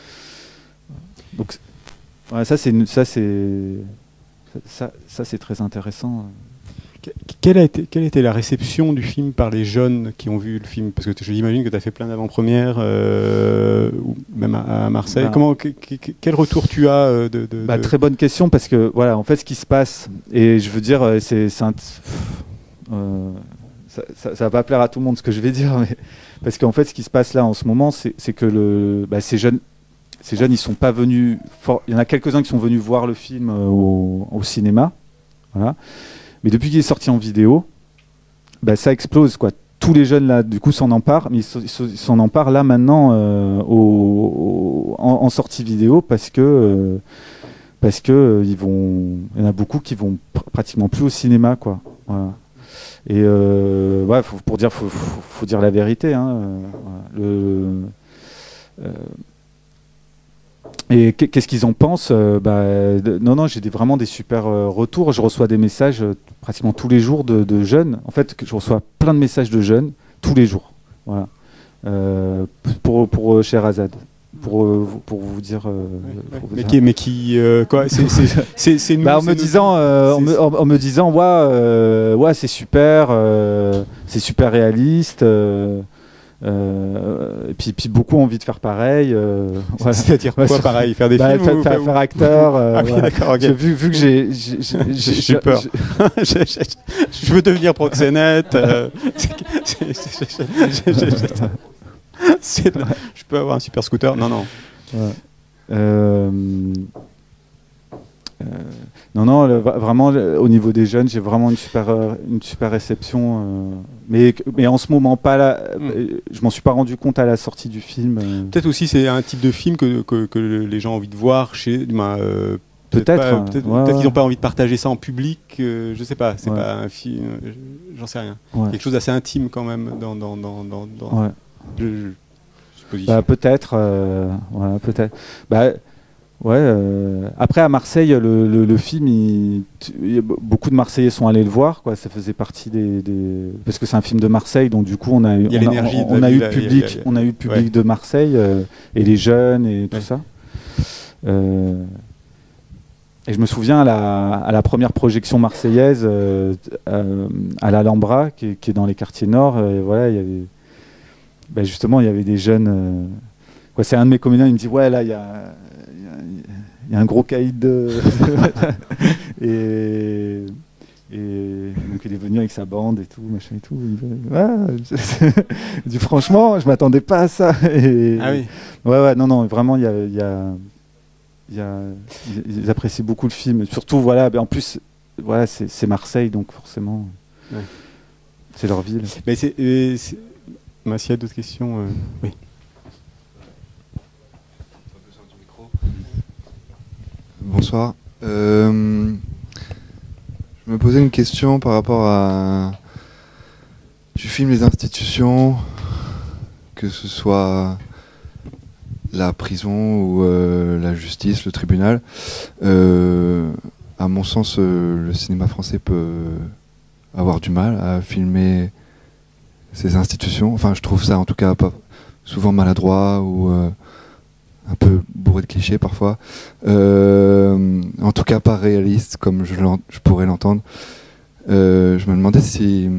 Donc, voilà, ça, c'est, ça, c'est. Ça, ça c'est très intéressant. Quelle a, été, quelle a été la réception du film par les jeunes qui ont vu le film? Parce que je l'imagine que tu as fait plein d'avant-premières, euh, même à, à Marseille. Bah, Comment, que, que, quel retour tu as de, de, bah, de... Très bonne question, parce que voilà, en fait, ce qui se passe, et je veux dire, c'est, c'est un, euh, ça, ça, ça va pas plaire à tout le monde ce que je vais dire, mais parce qu'en fait, ce qui se passe là en ce moment, c'est, c'est que le, bah, ces jeunes. Ces jeunes, ils sont pas venus. For... Il y en a quelques-uns qui sont venus voir le film euh, au, au cinéma, voilà. Mais depuis qu'il est sorti en vidéo, bah, ça explose, quoi. Tous les jeunes là, du coup, s'en emparent, mais ils s'en emparent là maintenant euh, au, au, en, en sortie vidéo parce que euh, parce que euh, ils vont. Il y en a beaucoup qui vont pr pratiquement plus au cinéma, quoi. Voilà. Et euh, ouais, faut, pour dire, faut, faut, faut dire la vérité. Hein, euh, voilà. Le euh, Et qu'est-ce qu'ils en pensent? euh, bah, de, Non, non, j'ai des, vraiment des super euh, retours. Je reçois des messages euh, pratiquement tous les jours de, de jeunes. En fait, je reçois plein de messages de jeunes tous les jours. Voilà. Euh, pour pour euh, Sherazade. Pour, euh, pour vous dire. Euh, ouais, pour vous mais, dire. Qui, mais qui. Euh, quoi C'est nous. Bah, en, me disant, euh, en, me, en me disant, ouais, euh, ouais c'est super, euh, c'est super réaliste. Euh, Euh, et puis, puis beaucoup ont envie de faire pareil. Euh, voilà. C'est-à-dire quoi ouais, pareil? Faire des bah, films faire, ou faire, faire acteur. Euh, ah, oui, voilà. d'accord, okay. Vu, vu que j'ai... J'ai peur. Je veux devenir proxénète. Euh, je peux avoir un super scooter? Non, non. Ouais. Euh, Euh, non, non, le, vraiment, le, au niveau des jeunes, j'ai vraiment une super, euh, une super réception. Euh, mais, mais en ce moment, pas là. Mm. Je m'en suis pas rendu compte à la sortie du film. Euh. Peut-être aussi, c'est un type de film que, que, que les gens ont envie de voir chez. Ben, euh, peut-être. Peut-être, peut-être, ouais, peut-être ouais. qu'ils n'ont pas envie de partager ça en public. Euh, je sais pas. C'est ouais. pas un film. J'en sais rien. Ouais. Quelque chose d'assez intime quand même dans. dans, dans, dans, dans ouais. je, je bah, peut-être. Euh, voilà, peut-être. Bah, Ouais. Euh, après à Marseille, le, le, le film, il, il, beaucoup de Marseillais sont allés le voir, quoi. Ça faisait partie des, des... parce que c'est un film de Marseille, donc du coup on a eu, on a, on, on a eu le public, a, a, a, on a eu le public ouais. de Marseille euh, et les jeunes et tout ouais. ça. Euh, et je me souviens à la, à la première projection marseillaise euh, euh, à l'Alhambra, qui, qui est dans les quartiers nord. Et voilà, il y avait, ben justement, il y avait des jeunes. Euh, quoi, c'est un de mes comédiens, il me dit ouais là il y a il y a un gros caïd de... et, et donc il est venu avec sa bande et tout, machin et tout. Il ah, dit, franchement, je m'attendais pas à ça. Et, ah oui. Ouais, ouais, non, non, vraiment, il y a, il y a, il y a, ils apprécient beaucoup le film. Surtout, voilà, en plus, voilà, c'est Marseille, donc forcément, ouais. c'est leur ville. Mais c'est, s'il y a d'autres questions, euh... oui. Bonsoir. Euh, je Je me posais une question par rapport à... Tu filmes les institutions, que ce soit la prison ou euh, la justice, le tribunal. Euh, à mon sens, euh, le cinéma français peut avoir du mal à filmer ces institutions. Enfin, je trouve ça en tout cas pas souvent maladroit ou euh, un peu bourré de clichés parfois. Euh, en tout cas, pas réaliste comme je, je pourrais l'entendre. Euh, je me demandais si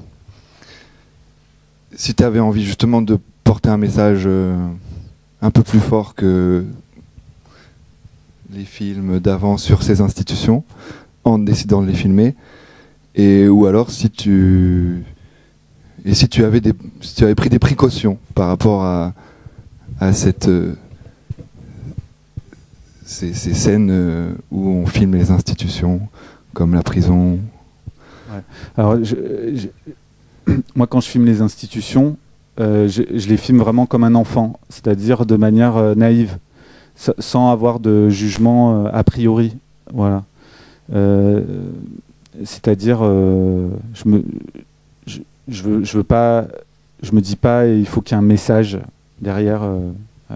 si tu avais envie justement de porter un message euh, un peu plus fort que les films d'avant sur ces institutions, en décidant de les filmer, et ou alors si tu et si tu avais des si tu avais pris des précautions par rapport à à cette euh, ces, ces scènes euh, où on filme les institutions comme la prison. Ouais. Alors, je, je, moi, quand je filme les institutions, euh, je, je les filme vraiment comme un enfant, c'est-à-dire de manière euh, naïve, sans avoir de jugement euh, a priori. Voilà. Euh, c'est-à-dire, euh, je me, je, je veux, je veux pas, je me dis pas, il faut qu'il y ait un message derrière. Euh,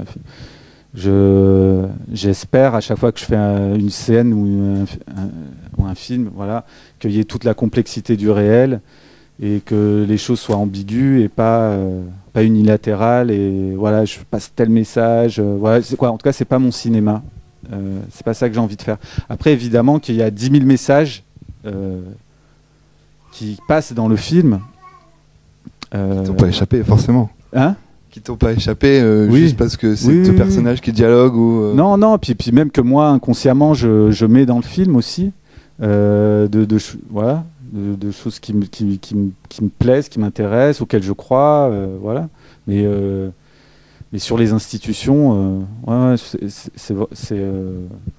je, j'espère à chaque fois que je fais un, une scène ou un, un, ou un film, voilà, qu'il y ait toute la complexité du réel et que les choses soient ambiguës et pas, euh, pas unilatérales. Et voilà, je passe tel message. Euh, voilà, c'est quoi, en tout cas, c'est pas mon cinéma. Euh, c'est pas ça que j'ai envie de faire. Après, évidemment, qu'il y a dix mille messages euh, qui passent dans le film. Euh, qui t'ont pas échappé, forcément. Hein? Qui t'ont pas échappé euh, oui. juste parce que c'est oui, ce oui, personnage oui. qui dialogue ou euh... non non puis puis même que moi inconsciemment je, je mets dans le film aussi euh, de, de voilà de, de choses qui me qui, qui, me, qui me plaisent, qui m'intéressent, auxquelles je crois, euh, voilà, mais euh, mais sur les institutions euh, ouais, ouais c'est c'est, c'est euh,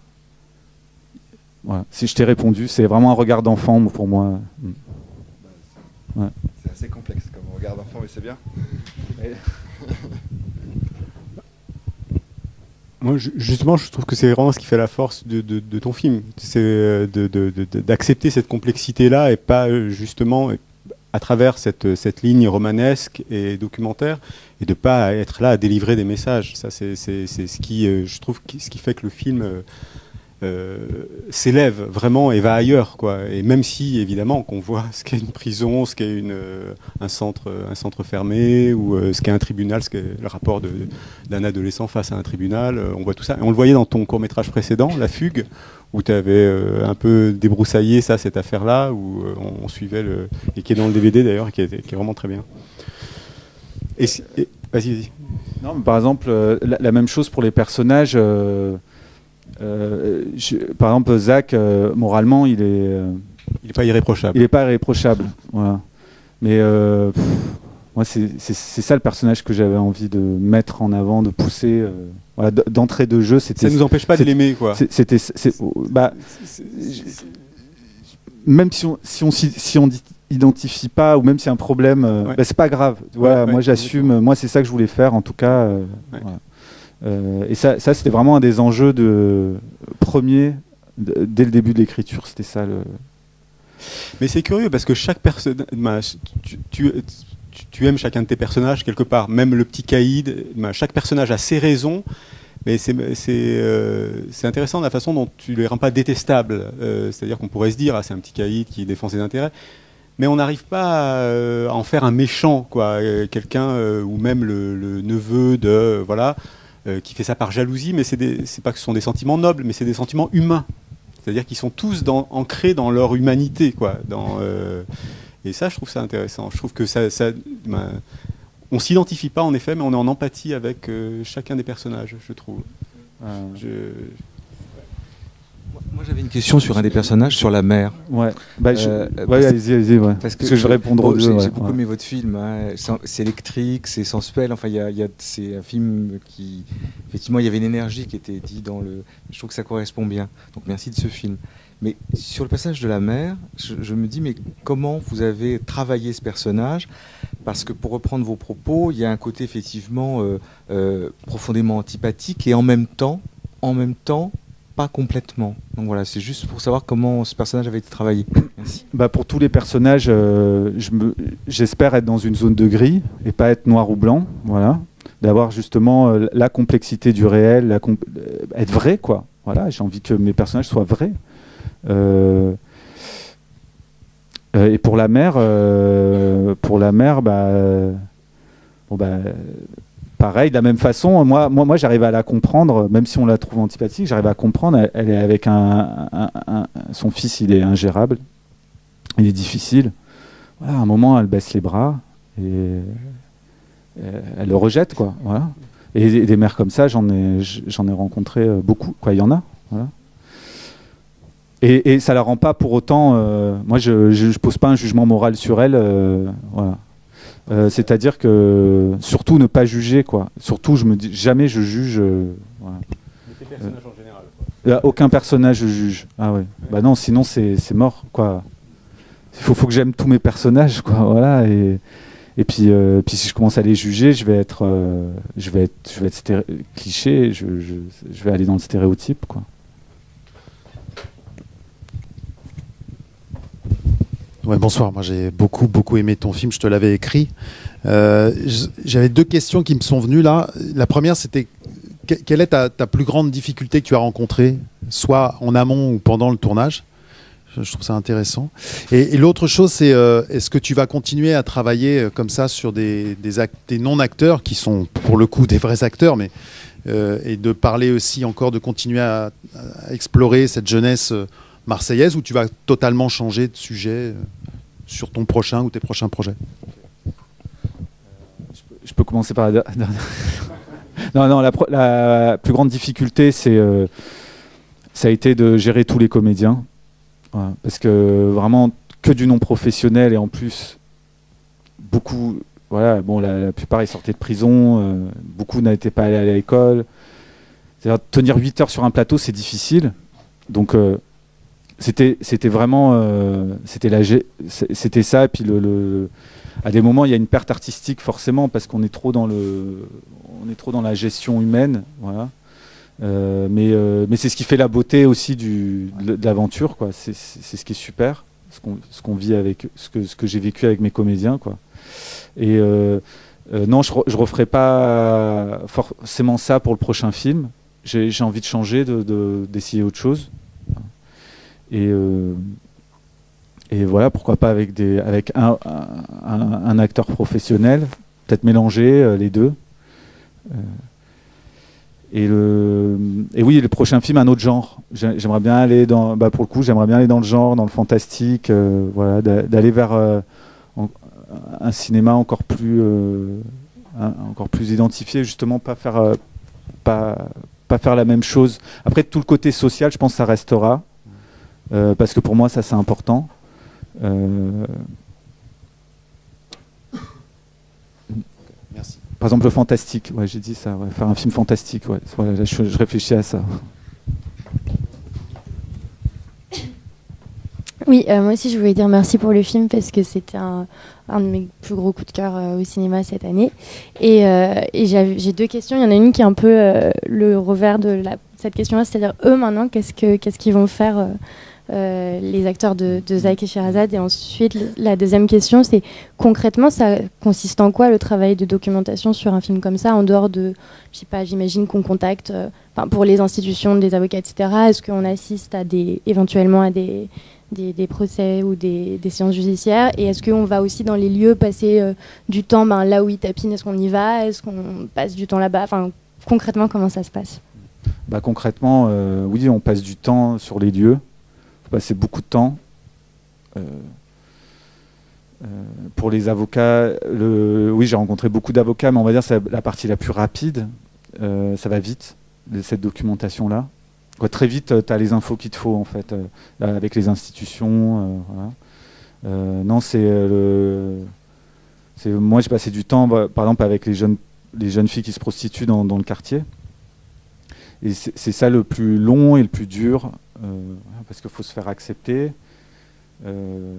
voilà, si je t'ai répondu, c'est vraiment un regard d'enfant pour moi. Ouais. C'est assez complexe comme regard d'enfant, mais c'est bien. Moi, justement, je trouve que c'est vraiment ce qui fait la force de, de, de ton film. C'est de, de, de, d'accepter cette complexité-là et pas justement à travers cette, cette ligne romanesque et documentaire et de pas être là à délivrer des messages. Ça, c'est, c'est, c'est ce qui, je trouve, ce qui fait que le film euh, s'élève vraiment et va ailleurs, quoi. Et même si, évidemment, qu'on voit ce qu'est une prison, ce qu'est une, euh, un, centre, un centre fermé, ou euh, ce qu'est un tribunal, ce qu'est le rapport de, d'un adolescent face à un tribunal, euh, on voit tout ça. Et on le voyait dans ton court-métrage précédent, La Fugue, où tu avais euh, un peu débroussaillé ça, cette affaire-là, où euh, on, on suivait, le, et qui est dans le D V D d'ailleurs, et qui est, qui est vraiment très bien. Et, et, vas-y, vas-y. Non, mais par exemple, euh, la, la même chose pour les personnages... Euh Euh, je, par exemple, Zach, euh, moralement, il est, euh, il n'est pas irréprochable. Il n'est pas irréprochable, voilà. Mais euh, pff, moi, c'est, c'est, c'est ça le personnage que j'avais envie de mettre en avant, de pousser. Euh, voilà, d'entrée de jeu, c'était. Ça ne nous empêche pas de l'aimer, quoi. C'était, c'est, bah, même si on, si on, si on identifie pas, ou même s'il y a un problème, euh, ouais. bah, c'est pas grave. Voilà, ouais, moi, ouais, j'assume. Exactement. Moi, c'est ça que je voulais faire, en tout cas. Euh, ouais. Voilà. Euh, et ça, ça c'était vraiment un des enjeux de, premiers de, dès le début de l'écriture. C'était ça le. Mais c'est curieux parce que chaque personne, tu, tu, tu, tu aimes chacun de tes personnages quelque part, même le petit caïd. Chaque personnage a ses raisons, mais c'est, c'est, euh, c'est intéressant la façon dont tu les rends pas détestables. Euh, c'est-à-dire qu'on pourrait se dire, ah, c'est un petit caïd qui défend ses intérêts. Mais on n'arrive pas à, euh, à en faire un méchant, quoi. Euh, quelqu'un euh, ou même le, le neveu de, euh, voilà. Euh, qui fait ça par jalousie, mais c'est, des, c'est pas que ce sont des sentiments nobles, mais c'est des sentiments humains. C'est-à-dire qu'ils sont tous dans, ancrés dans leur humanité, quoi. Dans, euh, et ça, je trouve ça intéressant. Je trouve que ça, ça ben, on s'identifie pas en effet, mais on est en empathie avec euh, chacun des personnages, je trouve. Euh, je... Moi, j'avais une question sur un des personnages, sur la mère. Ouais. Bah, je... euh, ouais, allez-y, allez-y. Ouais. Parce que, parce que je vais répondre aux deux. J'ai, ouais, j'ai beaucoup ouais. aimé votre film. Hein. C'est électrique, c'est sensuel. Enfin, y a, y a, c'est un film qui, effectivement, il y avait une énergie qui était dit dans le. Je trouve que ça correspond bien. Donc, merci de ce film. Mais sur le personnage de la mère, je, je me dis, mais comment vous avez travaillé ce personnage ? Parce que pour reprendre vos propos, il y a un côté effectivement euh, euh, profondément antipathique et en même temps, en même temps. pas complètement. Donc voilà, c'est juste pour savoir comment ce personnage avait été travaillé. Merci. Bah pour tous les personnages, euh, je me, j'espère être dans une zone de gris et pas être noir ou blanc. Voilà, d'avoir justement euh, la complexité du réel, la comp- euh, être vrai, quoi. Voilà, j'ai envie que mes personnages soient vrais. Euh, euh, et pour la mère, euh, pour la mère, bah, euh, bon bah. Pareil, de la même façon, moi, moi, moi j'arrive à la comprendre, même si on la trouve antipathique, j'arrive à comprendre, elle, elle est avec un, un, un, son fils, il est ingérable, il est difficile. Voilà, à un moment, elle baisse les bras et elle, elle le rejette, quoi. Voilà. Et, et des mères comme ça, j'en ai, j'en ai rencontré beaucoup, quoi. Il y en a. Voilà. Et, et ça la rend pas pour autant. Euh, moi, je, ne pose pas un jugement moral sur elle. Euh, voilà. Euh, c'est-à-dire que surtout ne pas juger, quoi. Surtout, je me dis jamais je juge. Euh, voilà. Tes personnages en général, quoi. Aucun personnage je juge. Ah ouais. ouais. Bah non, sinon c'est c'est mort, quoi. Il faut, faut que j'aime tous mes personnages, quoi. Voilà. Et et puis euh, puis si je commence à les juger, je vais être euh, je vais être je vais être stéréo- cliché. Je, je je vais aller dans le stéréotype, quoi. Ouais, bonsoir, moi j'ai beaucoup beaucoup aimé ton film, je te l'avais écrit. Euh, J'avais deux questions qui me sont venues là. La première c'était que, quelle est ta, ta plus grande difficulté que tu as rencontrée, soit en amont ou pendant le tournage? Je, je trouve ça intéressant. Et, et l'autre chose c'est euh, est-ce que tu vas continuer à travailler euh, comme ça sur des, des, act des non-acteurs qui sont pour le coup des vrais acteurs, mais euh, et de parler aussi encore, de continuer à, à explorer cette jeunesse euh, marseillaise, ou tu vas totalement changer de sujet euh, sur ton prochain ou tes prochains projets? Je peux, je peux commencer par la dernière. Non, non, la, la plus grande difficulté, c'est euh, ça a été de gérer tous les comédiens. Voilà, parce que vraiment, que du non professionnel, et en plus, beaucoup, voilà, bon, la, la plupart ils sortaient de prison, euh, beaucoup n'étaient pas allés à l'école. C'est-à-dire, tenir huit heures sur un plateau, c'est difficile. Donc, euh, C'était, c'était vraiment, euh, c'était, la, c'était ça, et puis le, le, à des moments il y a une perte artistique forcément parce qu'on est trop dans le, on est trop dans la gestion humaine, voilà. Euh, mais, euh, mais c'est ce qui fait la beauté aussi du, de, de l'aventure, quoi. C'est, c'est, c'est ce qui est super, ce qu'on, ce qu'on vit avec, ce que, ce que j'ai vécu avec mes comédiens, quoi. Et euh, euh, non, je, je referai pas forcément ça pour le prochain film. J'ai, j'ai envie de changer, de, de, d'essayer autre chose. Et, euh, et voilà, pourquoi pas avec, des, avec un, un, un acteur professionnel, peut-être mélanger euh, les deux. Euh, et, le, et oui, le prochain film, un autre genre. J'aimerais bien aller dans, bah pour le coup, j'aimerais bien aller dans le genre, dans le fantastique, euh, voilà, d'aller vers euh, en, un cinéma encore plus, euh, un, encore plus identifié, justement, pas faire, euh, pas, pas faire la même chose. Après, tout le côté social, je pense que ça restera. Euh, parce que pour moi ça c'est important. Euh... Merci. Par exemple le fantastique, ouais, j'ai dit ça, ouais, faire un film fantastique, ouais. Voilà, là, je, je réfléchis à ça. Oui, euh, moi aussi je voulais dire merci pour le film parce que c'était un, un de mes plus gros coups de cœur euh, au cinéma cette année. Et, euh, et j'ai deux questions. Il y en a une qui est un peu euh, le revers de la, cette question-là, c'est-à-dire eux maintenant, qu'est-ce que, qu'est-ce qu'ils vont faire euh, Euh, les acteurs de, de Zach et Sherazade. Et ensuite, la deuxième question, c'est concrètement, ça consiste en quoi le travail de documentation sur un film comme ça, en dehors de, je sais pas, j'imagine qu'on contacte, euh, pour les institutions, des avocats, et cetera. Est-ce qu'on assiste à des, éventuellement à des, des, des procès ou des, des séances judiciaires? Et est-ce qu'on va aussi dans les lieux passer euh, du temps, ben, là où ils tapinent, est-ce qu'on y va? Est-ce qu'on passe du temps là-bas? Enfin, concrètement, comment ça se passe? Bah, concrètement, euh, oui, on passe du temps sur les lieux. Passer beaucoup de temps. Euh, euh, pour les avocats, le, oui, j'ai rencontré beaucoup d'avocats, mais on va dire que c'est la partie la plus rapide. Euh, ça va vite, cette documentation-là. Quoi, très vite, tu as les infos qu'il te faut, en fait, euh, avec les institutions. Euh, voilà. euh, non, c'est le. Moi, j'ai passé du temps, bah, par exemple, avec les jeunes, les jeunes filles qui se prostituent dans, dans le quartier. Et c'est ça le plus long et le plus dur. Euh, parce qu'il faut se faire accepter. Euh,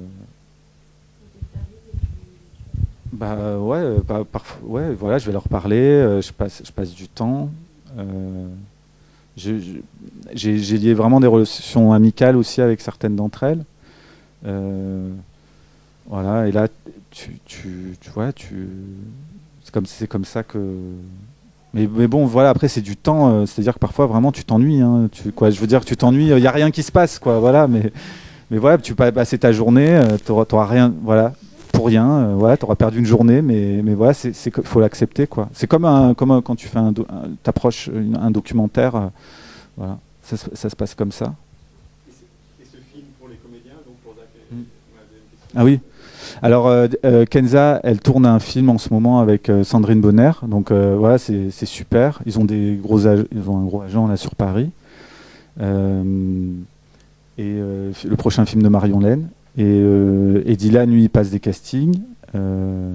bah ouais, bah, parfois, ouais, voilà, je vais leur parler, euh, je passe, je passe du temps. Euh, j'ai j'ai lié vraiment des relations amicales aussi avec certaines d'entre elles. Euh, voilà, et là, tu, tu, tu vois, tu, c'est comme, c'est comme ça que. Mais, mais bon, voilà, après, c'est du temps, euh, c'est-à-dire que parfois, vraiment, tu t'ennuies. Hein, tu, quoi, je veux dire, tu t'ennuies, il n'y a rien qui se passe, quoi, voilà, mais, mais voilà, tu vas passer ta journée, euh, tu n'auras rien, voilà, pour rien, euh, voilà, tu auras perdu une journée, mais, mais voilà, il faut l'accepter, quoi. C'est comme, un, comme un, quand tu fais un, do, un, t'approches un documentaire, euh, voilà, ça, ça se passe comme ça. Et ce film pour les comédiens, donc pour Zach et... Mmh. Ah oui. Alors euh, euh, Kenza, elle tourne un film en ce moment avec euh, Sandrine Bonner, donc euh, voilà, c'est super. Ils ont des gros, ils ont un gros agent là sur Paris. Euh, et euh, le prochain film de Marion Laine. Et, euh, et Dylan, lui, il passe des castings. Euh,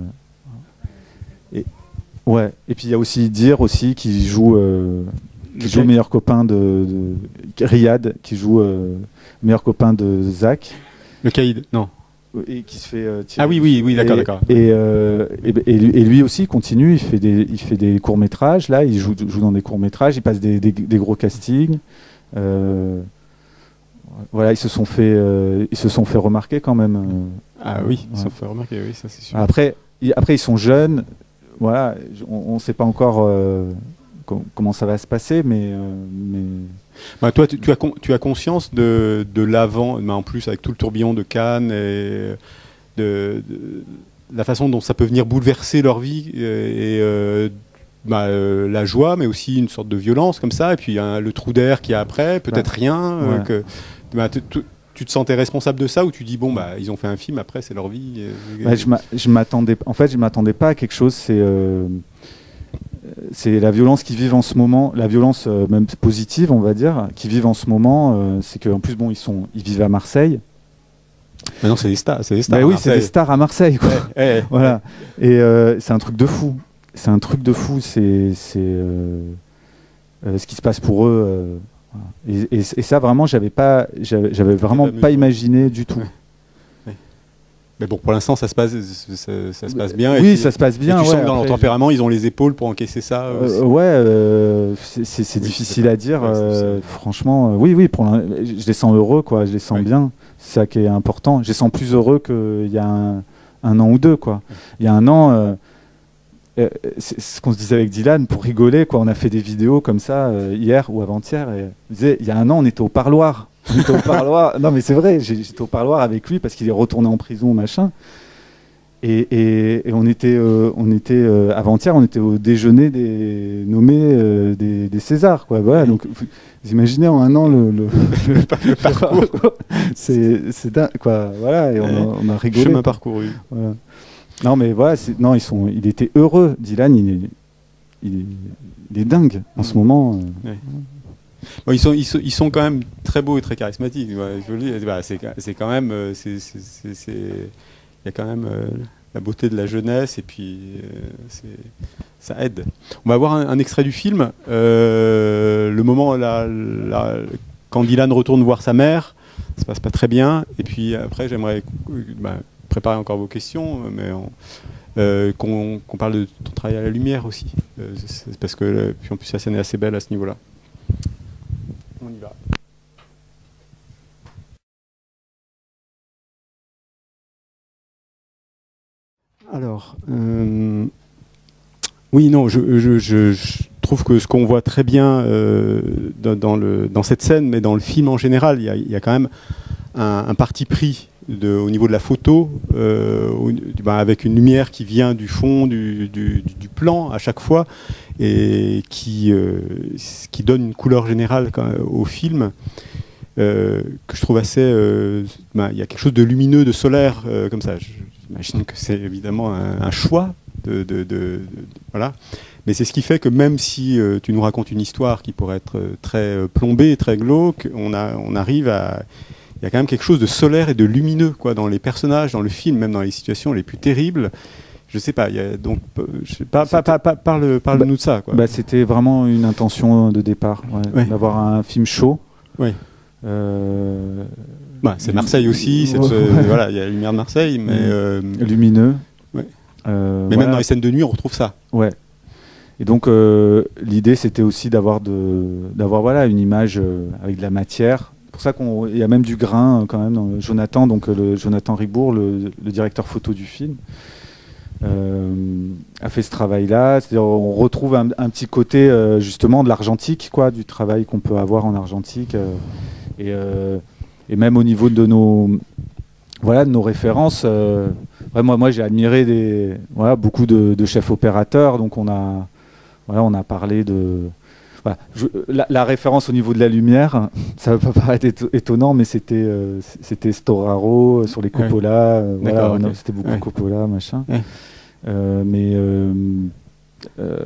et ouais. Et puis il y a aussi Dir aussi qui joue, euh, qui joue le meilleur copain de, de Riyad, qui joue euh, le meilleur copain de Zach. Le Caïd, non. Et qui se fait euh, tirer. Ah oui, oui, oui, d'accord, d'accord. Et, euh, et, et, et lui aussi continue, il fait des, il fait des courts-métrages, là, il joue, joue dans des courts-métrages, il passe des, des, des gros castings. Euh, voilà, ils se sont fait, euh, ils se sont fait remarquer quand même. Euh, ah oui, ils ouais. se sont fait remarquer, oui, ça c'est sûr. Après, y, après, ils sont jeunes, voilà, on ne sait pas encore euh, com comment ça va se passer, mais... Euh, mais... Bah, toi, tu, tu, as con, tu as conscience de, de l'avant, en plus avec tout le tourbillon de Cannes et de, de la façon dont ça peut venir bouleverser leur vie et, et euh, bah, euh, la joie, mais aussi une sorte de violence comme ça, et puis hein, le trou d'air qu'il y a après, peut-être ouais. rien. Ouais. Euh, que, bah, tu, tu te sentais responsable de ça ou tu dis bon bah ils ont fait un film, après c'est leur vie. Et, bah, je m'attendais, en fait, je m'attendais pas à quelque chose. C'est euh, c'est la violence qu'ils vivent en ce moment, la violence euh, même positive, on va dire, qu'ils vivent en ce moment. Euh, c'est qu'en plus, bon, ils sont, ils vivent à Marseille. Mais non, c'est des stars, c'est des stars. Bah oui, c'est des stars à Marseille, quoi. Ouais, ouais, voilà. Ouais. Et euh, c'est un truc de fou. C'est un truc de fou. C'est euh, euh, ce qui se passe pour eux. Euh, voilà. et, et, et ça, vraiment, j'avais pas, j'avais vraiment pas imaginé du tout. Ouais. Mais bon, pour l'instant, ça se passe, ça, ça se passe bien. Oui, et puis, ça se passe bien. Et tu ouais, sens que dans leur après, tempérament, ils ont les épaules pour encaisser ça. Euh, ouais, euh, c'est oui, difficile à dire. Ouais, euh, franchement, euh, oui, oui. Pour je les sens heureux, quoi. Je les sens ouais. bien. C'est ça qui est important. Je les sens plus heureux qu'il y a un, un an ou deux, quoi. Ouais. Il y a un an. Euh, c'est ce qu'on se disait avec Dylan pour rigoler, quoi. On a fait des vidéos comme ça euh, hier ou avant-hier. Et on disait, il y a un an, on était au parloir. On était au parloir. Non, mais c'est vrai. J'étais au parloir avec lui parce qu'il est retourné en prison, machin. Et, et, et on était, euh, on était euh, avant-hier, on était au déjeuner des nommés euh, des, des Césars, quoi. Voilà. Donc, vous, vous imaginez en un an le, le, le, le parcours. C'est dingue, quoi. Voilà. Et on a, on a rigolé. Chemin parcouru. Voilà. Non, mais voilà, non, ils sont, il était heureux. Dylan, il est, il est, il est dingue en ce moment. Euh. Ouais. Bon, ils, sont, ils, sont, ils sont quand même très beaux et très charismatiques. Ouais, je veux dire, bah, c'est quand même, il y a quand même euh, la beauté de la jeunesse et puis euh, ça aide. On va voir un, un extrait du film. Euh, le moment là, là, quand Dylan retourne voir sa mère, ça se passe pas très bien. Et puis après, j'aimerais bah, préparer encore vos questions, mais on, euh, qu'on qu'on parle de ton travail à la lumière aussi, euh, c'est parce que puis en plus la scène est assez belle à ce niveau-là. On y va. Alors, euh, oui, non, je, je, je, je trouve que ce qu'on voit très bien euh, dans, dans, le, dans cette scène, mais dans le film en général, il y a, il y a quand même un, un parti pris de, au niveau de la photo, euh, au, bah, avec une lumière qui vient du fond, du, du, du plan à chaque fois, et qui, euh, qui donne une couleur générale quand, au film. Euh, que je trouve assez... Euh, bah, il y a quelque chose de lumineux, de solaire, euh, comme ça. J'imagine que c'est évidemment un, un choix, de, de, de, de, voilà. Mais c'est ce qui fait que même si euh, tu nous racontes une histoire qui pourrait être très euh, plombée, très glauque, on, a, on arrive à... Il y a quand même quelque chose de solaire et de lumineux, quoi, dans les personnages, dans le film, même dans les situations les plus terribles. Je sais pas, il y a donc, je sais pas, pas, pas, pas, parle, parle-nous bah, de ça, quoi. Bah, c'était vraiment une intention de départ, ouais, ouais. d'avoir un film chaud. Oui. Euh, bah, c'est Marseille aussi, cette, ouais. voilà, il y a la lumière de Marseille, mais euh, lumineux. Ouais. Euh, mais voilà. Même dans les scènes de nuit, on retrouve ça. Ouais. et donc euh, l'idée c'était aussi d'avoir de, d'avoir voilà une image euh, avec de la matière. C'est pour ça qu'il y a même du grain euh, quand même dans le Jonathan, donc euh, le Jonathan Ribourg, le, le directeur photo du film, euh, a fait ce travail-là. C'est-à-dire on retrouve un, un petit côté euh, justement de l'argentique, quoi, du travail qu'on peut avoir en argentique, euh, et, euh, et même au niveau de nos voilà de nos références. Euh, ouais, moi, moi j'ai admiré des voilà beaucoup de, de chefs opérateurs, donc on a voilà on a parlé de voilà, je, la, la référence au niveau de la lumière, ça va pas paraître éto- étonnant, mais c'était euh, c'était Storaro euh, sur les Coppola, euh, voilà, okay. C'était beaucoup ouais. Coppola, machin. Ouais. Euh, mais euh, euh,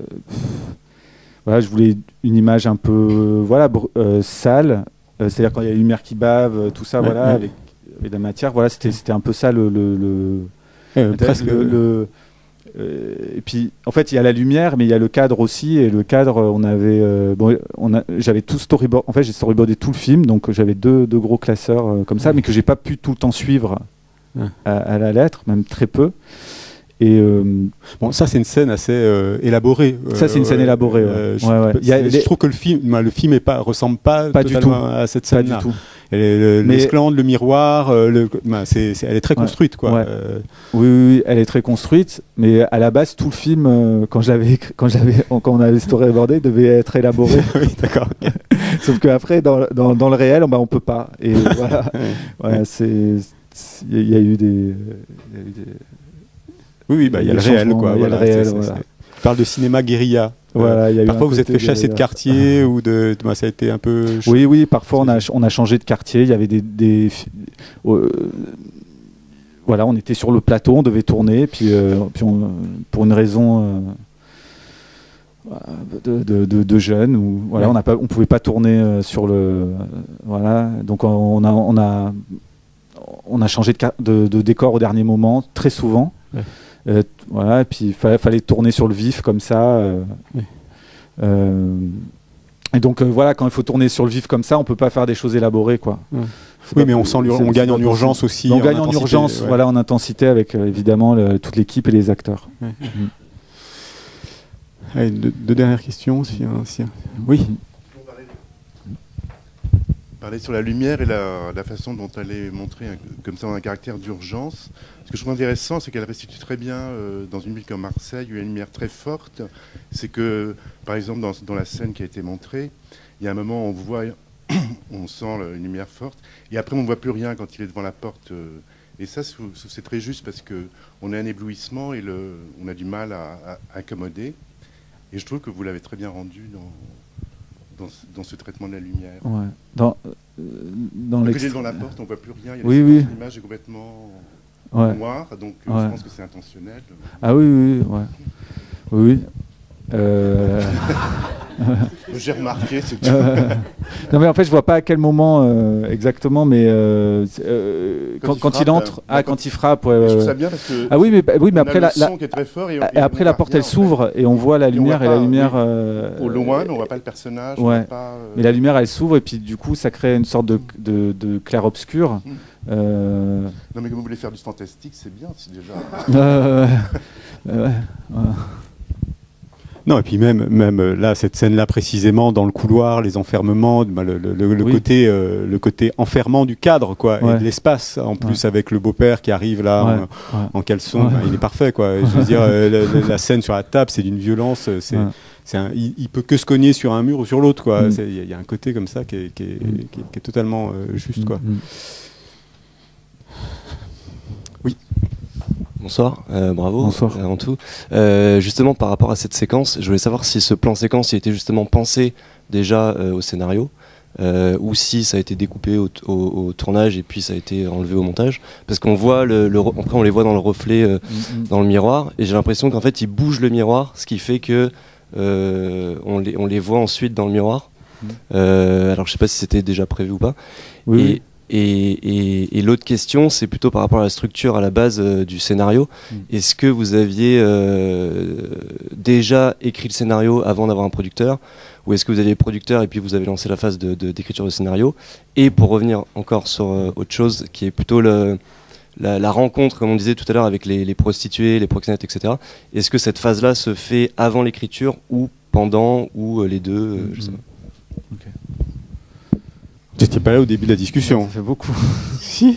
voilà, je voulais une image un peu voilà euh, sale, euh, c'est-à-dire quand il y a la lumière qui bave, euh, tout ça, ouais, voilà, ouais. avec, avec de la matière. Voilà, c'était c'était un peu ça le le, le, euh, le, presque le, le Euh, et puis, en fait, il y a la lumière, mais il y a le cadre aussi. Et le cadre, on avait, euh, bon, on a, j'avais tout storyboard. En fait, j'ai storyboardé tout le film, donc j'avais deux, deux gros classeurs euh, comme ça, mais que j'ai pas pu tout le temps suivre ouais. à, à la lettre, même très peu. Et euh, bon, ça c'est une scène assez euh, élaborée. Ça c'est une scène euh, élaborée. Ouais. Euh, je, ouais, ouais. Il y a, je les... trouve que le film, bah, le film est pas ressemble pas, pas du tout à cette scène-là. Pas du tout. Le, mais... L'esclandre, le miroir, euh, le, bah, c'est, c'est, elle est très construite, ouais. quoi. Ouais. Euh... Oui, oui, oui, elle est très construite. Mais à la base, tout le film, euh, quand je l'avais, quand je l'avais, quand on avait storyboardé, devait être élaboré. Oui, d'accord. Sauf qu'après, dans, dans, dans le réel, bah, on peut pas. Et voilà. voilà, c'est, il y a eu des. Y a eu des... Oui, oui, bah, il y a le réel, quoi. Il y a le réel, voilà. Je parle de cinéma guérilla. Voilà, euh, parfois, vous êtes fait chasser de quartier ou de. Bah, ça a été un peu. Oui, oui. Parfois, on a on a changé de quartier. Il y avait des. des euh, voilà, on était sur le plateau, on devait tourner, puis, euh, puis on, pour une raison euh, de, de, de, de jeunes, où voilà, ouais. on ne pouvait pas tourner euh, sur le. Euh, voilà, donc on a on a on a changé de, de, de décor au dernier moment, très souvent. Ouais. Euh, voilà, et puis il fallait, fallait tourner sur le vif comme ça. Euh, oui. euh, et donc euh, voilà, quand il faut tourner sur le vif comme ça, on peut pas faire des choses élaborées, quoi. Ouais. Oui, pas, mais on, sent on gagne en urgence aussi. On en gagne en urgence, ouais. Voilà, en intensité avec euh, évidemment le, toute l'équipe et les acteurs. Ouais. Mmh. Allez, deux, deux dernières questions, si, hein, si, oui. Parler sur la lumière et la, la façon dont elle est montrée un, comme ça, un caractère d'urgence. Ce que je trouve intéressant, c'est qu'elle restitue très bien euh, dans une ville comme Marseille, où il y a une lumière très forte. C'est que, par exemple, dans, dans la scène qui a été montrée, il y a un moment où on voit, on sent une lumière forte, et après on ne voit plus rien quand il est devant la porte. Euh, et ça, c'est très juste parce qu'on a un éblouissement et le, on a du mal à, à accommoder. Et je trouve que vous l'avez très bien rendu dans... Dans ce, dans ce traitement de la lumière. Ouais. Dans, euh, dans l'extrait devant la porte, on ne voit plus rien. Il y a oui, oui. L'image est complètement ouais. noire, donc ouais. je pense que c'est intentionnel. Ah oui, oui, ouais. oui. oui. Euh... J'ai remarqué, c'est tout. Non mais en fait, je vois pas à quel moment euh, exactement, mais euh, euh, quand, quand, il, frappe, quand il entre, euh, ah, quand, quand il frappe. Ouais, je trouve ouais. ça bien parce que ah oui, mais oui, mais après la, la, son qui est très fort et, et, et après la porte, rien, elle s'ouvre et on voit la lumière et, et la lumière. Oui. Euh, Au loin, mais on voit pas le personnage. Ouais. On voit pas, euh... Mais la lumière, elle s'ouvre et puis du coup, ça crée une sorte de, de, de clair-obscur. Mmh. Euh... Non mais comme vous voulez faire du fantastique, c'est bien, c'est déjà. euh, ouais. ouais. Non, et puis même, même là, cette scène-là précisément, dans le couloir, les enfermements, bah, le, le, le, oui. côté, euh, le côté enfermant du cadre, quoi, ouais. et de l'espace, en plus ouais. avec le beau-père qui arrive là ouais. en, ouais. en caleçon, ouais. bah, il est parfait, quoi. Je veux dire, euh, la, la scène sur la table, c'est d'une violence, c'est, ouais. c'est un, il, il peut que se cogner sur un mur ou sur l'autre, quoi. Il mm. y, y a un côté comme ça qui est, qui est, mm. qui est, qui est totalement euh, juste, quoi. Mm. Oui. Bonsoir, euh, bravo Bonsoir. avant tout. Euh, justement par rapport à cette séquence, je voulais savoir si ce plan séquence il était justement pensé déjà euh, au scénario euh, ou si ça a été découpé au, au, au tournage et puis ça a été enlevé au montage. Parce qu'on voit le, le après on les voit dans le reflet euh, mm-hmm. dans le miroir et j'ai l'impression qu'en fait ils bougent le miroir, ce qui fait que euh, on, les, on les voit ensuite dans le miroir. Mm. Euh, alors je sais pas si c'était déjà prévu ou pas. Oui, et, oui. Et, et, et l'autre question, c'est plutôt par rapport à la structure à la base euh, du scénario. Mmh. Est-ce que vous aviez euh, déjà écrit le scénario avant d'avoir un producteur, ou est-ce que vous aviez le producteur et puis vous avez lancé la phase de, de, d'écriture de scénario? Et pour revenir encore sur euh, autre chose, qui est plutôt le, la, la rencontre, comme on disait tout à l'heure, avec les, les prostituées, les proxénètes, et cetera. Est-ce que cette phase-là se fait avant l'écriture ou pendant ou euh, les deux euh, je sais pas. Okay. Tu n'étais pas là au début de la discussion. Ça fait beaucoup. Si.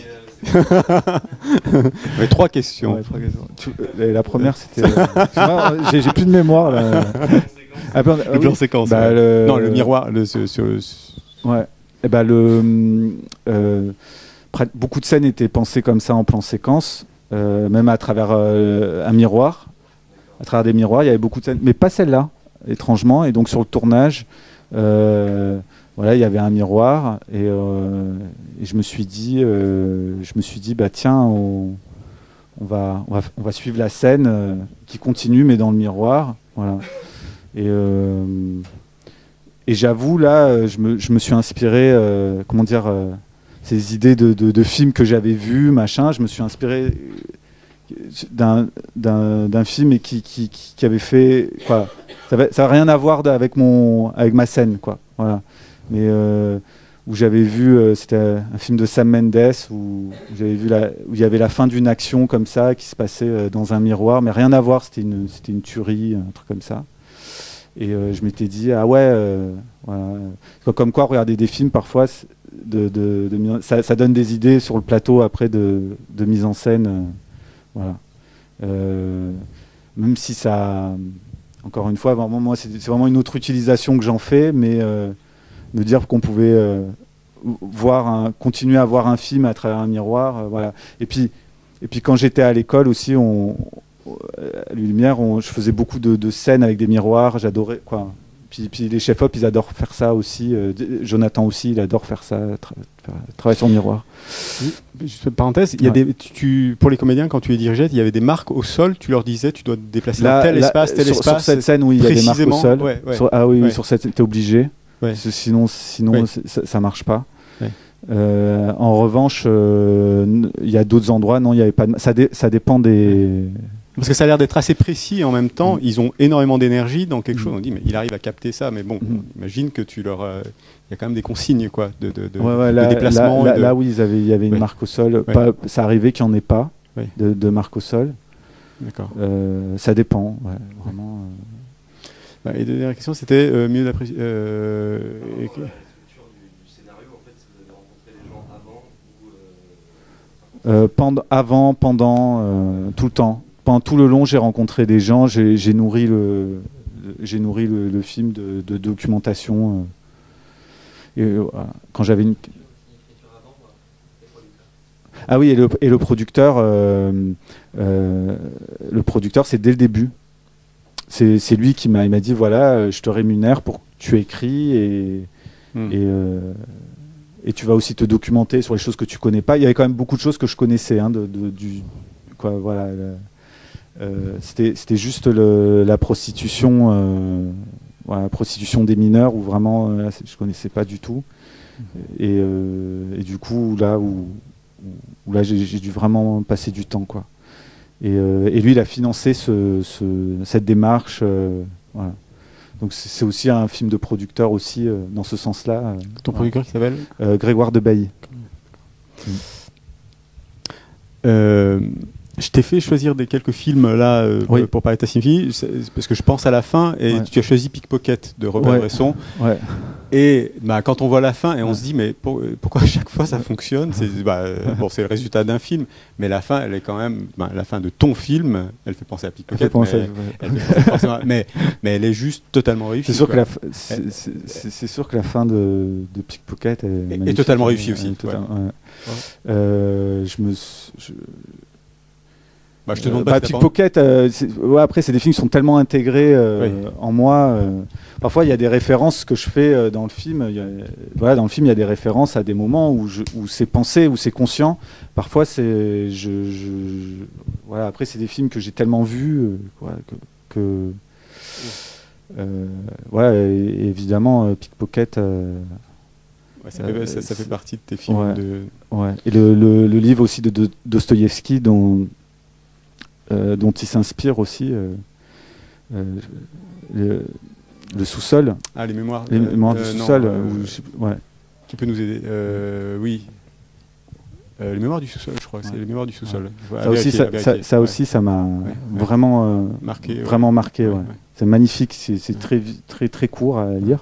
Mais trois questions. Ouais, trois questions. Tu, euh, la première, c'était. Euh, j'ai, j'ai plus de mémoire là. Ah, ben, le plan oui. séquence. Bah, ouais. le... Non, le miroir. Le, sur, sur le... Ouais. Et ben le. Euh, beaucoup de scènes étaient pensées comme ça en plan séquence, euh, même à travers euh, un miroir, à travers des miroirs. Il y avait beaucoup de scènes, mais pas celle-là, étrangement. Et donc sur le tournage. Euh, Voilà, il y avait un miroir et, euh, et je me suis dit, euh, je me suis dit, bah tiens, on, on va, on va, on va suivre la scène euh, qui continue, mais dans le miroir, voilà. Et, euh, et j'avoue là, je me, je me suis inspiré, euh, comment dire, euh, ces idées de, de, de films que j'avais vus, machin. Je me suis inspiré d'un, d'un, d'un film et qui, qui, qui avait fait, quoi. Ça n'a rien à voir avec mon, avec ma scène, quoi. Voilà. Mais euh, où j'avais vu, euh, c'était un film de Sam Mendes où, où j'avais vu la, où il y avait la fin d'une action comme ça qui se passait euh, dans un miroir, mais rien à voir, c'était une, c'était une tuerie, un truc comme ça. Et euh, je m'étais dit ah ouais, euh, voilà. Comme quoi regarder des films parfois, de, de, de, ça, ça donne des idées sur le plateau après de, de mise en scène, euh, voilà. Euh, même si ça, encore une fois, vraiment, moi c'est, c'est vraiment une autre utilisation que j'en fais, mais euh, de dire qu'on pouvait euh, voir un, continuer à voir un film à travers un miroir, euh, voilà. Et puis, et puis quand j'étais à l'école aussi, on, à Lumière, on, je faisais beaucoup de, de scènes avec des miroirs, j'adorais quoi. Puis, puis les chefs-op, ils adorent faire ça aussi. Euh, Jonathan aussi, il adore faire ça, tra travailler sur le miroir. Juste une parenthèse, il y a ouais. des, tu, pour les comédiens, quand tu les dirigeais, il y avait des marques au sol. Tu leur disais, tu dois te déplacer là, dans tel là, espace, tel sur, espace. Sur cette scène, oui, il y a des marques au sol. Ouais, ouais. Sur, ah oui, ouais. oui, sur cette, t'es obligé. Ouais. Sinon, sinon ouais. ça, ça marche pas. Ouais. Euh, en revanche, il euh, y a d'autres endroits, non, il y avait pas. De, ça, dé, ça dépend des. Parce que ça a l'air d'être assez précis et en même temps, mmh. ils ont énormément d'énergie dans quelque mmh. chose. On dit, mais il arrive à capter ça. Mais bon, mmh. imagine que tu leur. Il euh, y a quand même des consignes, quoi, de, de, de, ouais, ouais, là, de déplacement. Là, là, de... là, oui, il y avait une ouais. marque au sol. Ouais. Pas, ça arrivait qu'il n'y en ait pas ouais. de, de marque au sol. D'accord. Euh, ça dépend, ouais, vraiment. Euh... Et la dernière question, c'était euh, mieux d'apprécier. Euh, et... Euh, pendant, avant, pendant, euh, tout le temps. Pendant tout le long, j'ai rencontré des gens, j'ai, j'ai nourri le, j'ai nourri le, le film de, de documentation. Euh, et, euh, quand j'avais une. Ah oui, et le, et le producteur, euh, euh, le producteur, c'est dès le début. C'est, c'est lui qui m'a, il m'a dit voilà, je te rémunère pour que tu écris et. Mm. et euh, Et tu vas aussi te documenter sur les choses que tu connais pas. Il y avait quand même beaucoup de choses que je connaissais. Hein, de, de, du, quoi, voilà, le, euh, c'était, c'était juste le, la prostitution, euh, voilà, la prostitution des mineurs où vraiment euh, je connaissais pas du tout. Et, euh, et du coup là où, où là j'ai, j'ai dû vraiment passer du temps, quoi. Et, euh, et lui il a financé ce, ce, cette démarche. Euh, voilà. Donc c'est aussi un film de producteur aussi euh, dans ce sens-là. Euh, Ton producteur qui s'appelle euh, Grégoire de Bailly. Mmh. Euh, je t'ai fait choisir des quelques films là euh, oui. pour parler de ta cinéphile, parce que je pense à la fin et ouais. tu as choisi Pickpocket de Robert ouais. Bresson. Ouais. Et bah, quand on voit la fin et on ouais. se dit mais pour, pourquoi à chaque fois ça fonctionne, c'est, bah, bon, c'est le résultat d'un film, mais la fin elle est quand même bah, la fin de ton film, elle fait penser à Pickpocket, mais, penser, elle fait penser à, mais, mais elle est juste totalement réussie. C'est sûr, que la, c'est, c'est, c'est, c'est sûr que la fin de, de Pickpocket est, est, est totalement réussie aussi. Total, ouais. Ouais. Euh, je me je, Bah, je te demande pas bah, Pickpocket, euh, ouais, après c'est des films qui sont tellement intégrés euh, oui. en moi. Euh, parfois il y a des références que je fais euh, dans le film. Y a, voilà, dans le film il y a des références à des moments où, je, où c'est pensé, où c'est conscient. Parfois c'est, je, je, voilà, après c'est des films que j'ai tellement vus euh, voilà, que, que euh, ouais, et, et évidemment euh, Pickpocket. Euh, ouais, ça, fait, ça, ça fait partie de tes films. Ouais, de... ouais. Et le, le, le livre aussi de, de Dostoïevski dont Euh, dont il s'inspire aussi, euh, euh, le, le sous-sol. Ah, les mémoires. Les mémoires euh, du sous-sol. Non, euh, où je, ouais. Qui peut nous aider euh, Oui. Euh, les mémoires du sous-sol, je crois. Ouais. C'est les mémoires du sous-sol. Ouais. Voilà, ça, aussi, ça, ça, ça ouais. aussi, ça m'a ouais. vraiment euh, marqué. Vraiment ouais. marqué. Ouais. Ouais. C'est magnifique. C'est ouais. très, très, très court à lire.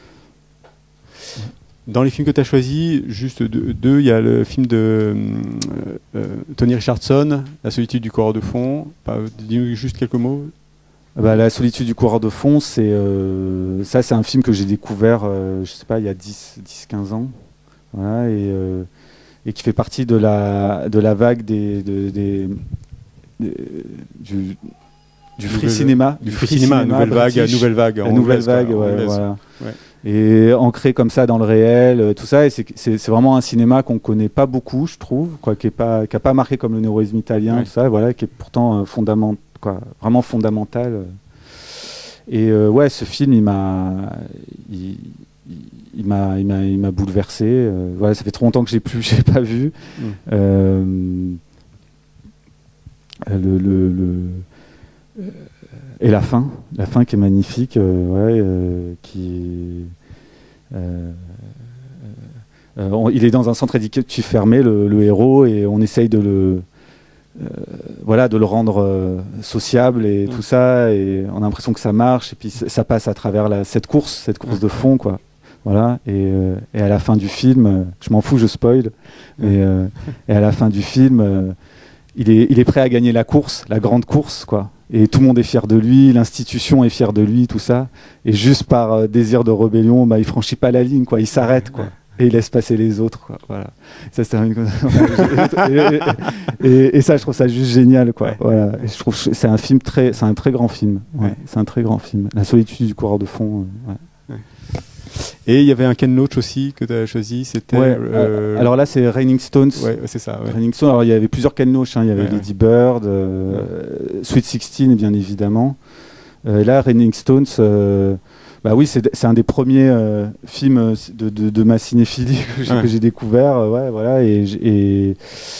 Dans les films que tu as choisis, juste deux, il y a le film de euh, euh, Tony Richardson, La solitude du coureur de fond. Dis-nous juste quelques mots. Bah, La solitude du coureur de fond, c'est euh, ça, c'est un film que j'ai découvert, euh, je sais pas, il y a dix quinze ans, voilà, et, euh, et qui fait partie de la de la vague des, de, des, des du du free cinéma, du free cinéma, nouvelle vague, nouvelle vague, la nouvelle vague, ouais, voilà. Ouais. Et ancré comme ça dans le réel, tout ça, et c'est vraiment un cinéma qu'on connaît pas beaucoup, je trouve, quoi, qui est pas, qui a pas marqué comme le néo-réalisme italien, ouais. tout ça, voilà, qui est pourtant euh, fondamental. Quoi, vraiment fondamental. Et euh, ouais, ce film, il m'a, il, il m'a, il m'a, il m'a bouleversé. Euh, voilà, ça fait trop longtemps que j'ai plus, j'ai pas vu. Mm. Euh, le, le, le euh, et la fin, la fin qui est magnifique, euh, ouais, euh, qui. Euh, euh, on, il est dans un centre éducatif fermé, le, le héros, et on essaye de le Euh, voilà, de le rendre euh, sociable et mmh. tout ça, et on a l'impression que ça marche, et puis ça passe à travers la, cette course, cette course mmh. de fond, quoi. Voilà, et, euh, et à la fin du film, euh, je m'en fous, je spoil, mais euh, et à la fin du film, euh, il est, il est prêt à gagner la course, la grande course, quoi. Et tout le monde est fier de lui, l'institution est fière de lui, tout ça, et juste par euh, désir de rébellion, bah, il franchit pas la ligne, quoi. Il s'arrête, quoi. Et il laisse passer les autres, quoi. Voilà. Ça se termine comme ça. et, et, et ça, je trouve ça juste génial, quoi. Ouais. Voilà. Et je trouve que c'est un film très, c'est un très grand film. Ouais. Ouais. C'est un très grand film. La solitude du coureur de fond. Euh, ouais. Ouais. Et il y avait un Ken Loach aussi que tu as choisi. C'était. Ouais, euh... Alors là, c'est Raining Stones. Ouais, c'est ça. Ouais. Raining Stones. Alors il y avait plusieurs Ken Loach. Hein. Il y avait ouais, Lady ouais. Bird, euh, ouais. Sweet sixteen, bien évidemment. Euh, là, Raining Stones. Euh, Bah oui, c'est un des premiers euh, films de, de, de ma cinéphilie que j'ai ouais. découvert, euh, ouais, voilà, et, et,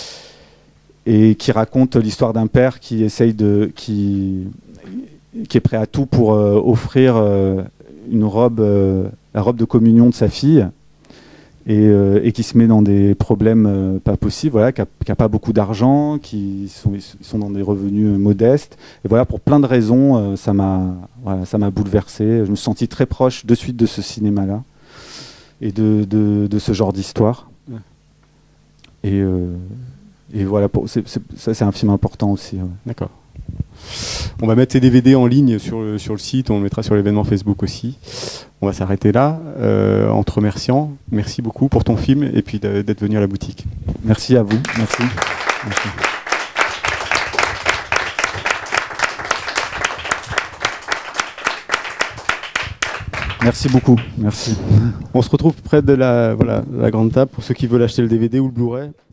et qui raconte l'histoire d'un père qui essaye de, qui, qui est prêt à tout pour euh, offrir euh, une robe, euh, la robe de communion de sa fille, et, euh, et qui se met dans des problèmes euh, pas possibles, voilà, qui n'a pas beaucoup d'argent, qui sont, sont dans des revenus euh, modestes, et voilà, pour plein de raisons, euh, ça m'a voilà, ça m'a bouleversé. Je me suis senti très proche de suite de ce cinéma-là et de, de, de ce genre d'histoire. Ouais. Et, euh, et voilà, pour, c'est, c'est, ça c'est un film important aussi. Ouais. D'accord. On va mettre ces D V D en ligne sur le, sur le site, on le mettra sur l'événement Facebook aussi. On va s'arrêter là, euh, en te remerciant. Merci beaucoup pour ton film et puis d'être venu à la boutique. Merci à vous. Merci. Merci. Merci beaucoup. Merci. On se retrouve près de la, voilà, la grande table pour ceux qui veulent acheter le D V D ou le Blu-ray.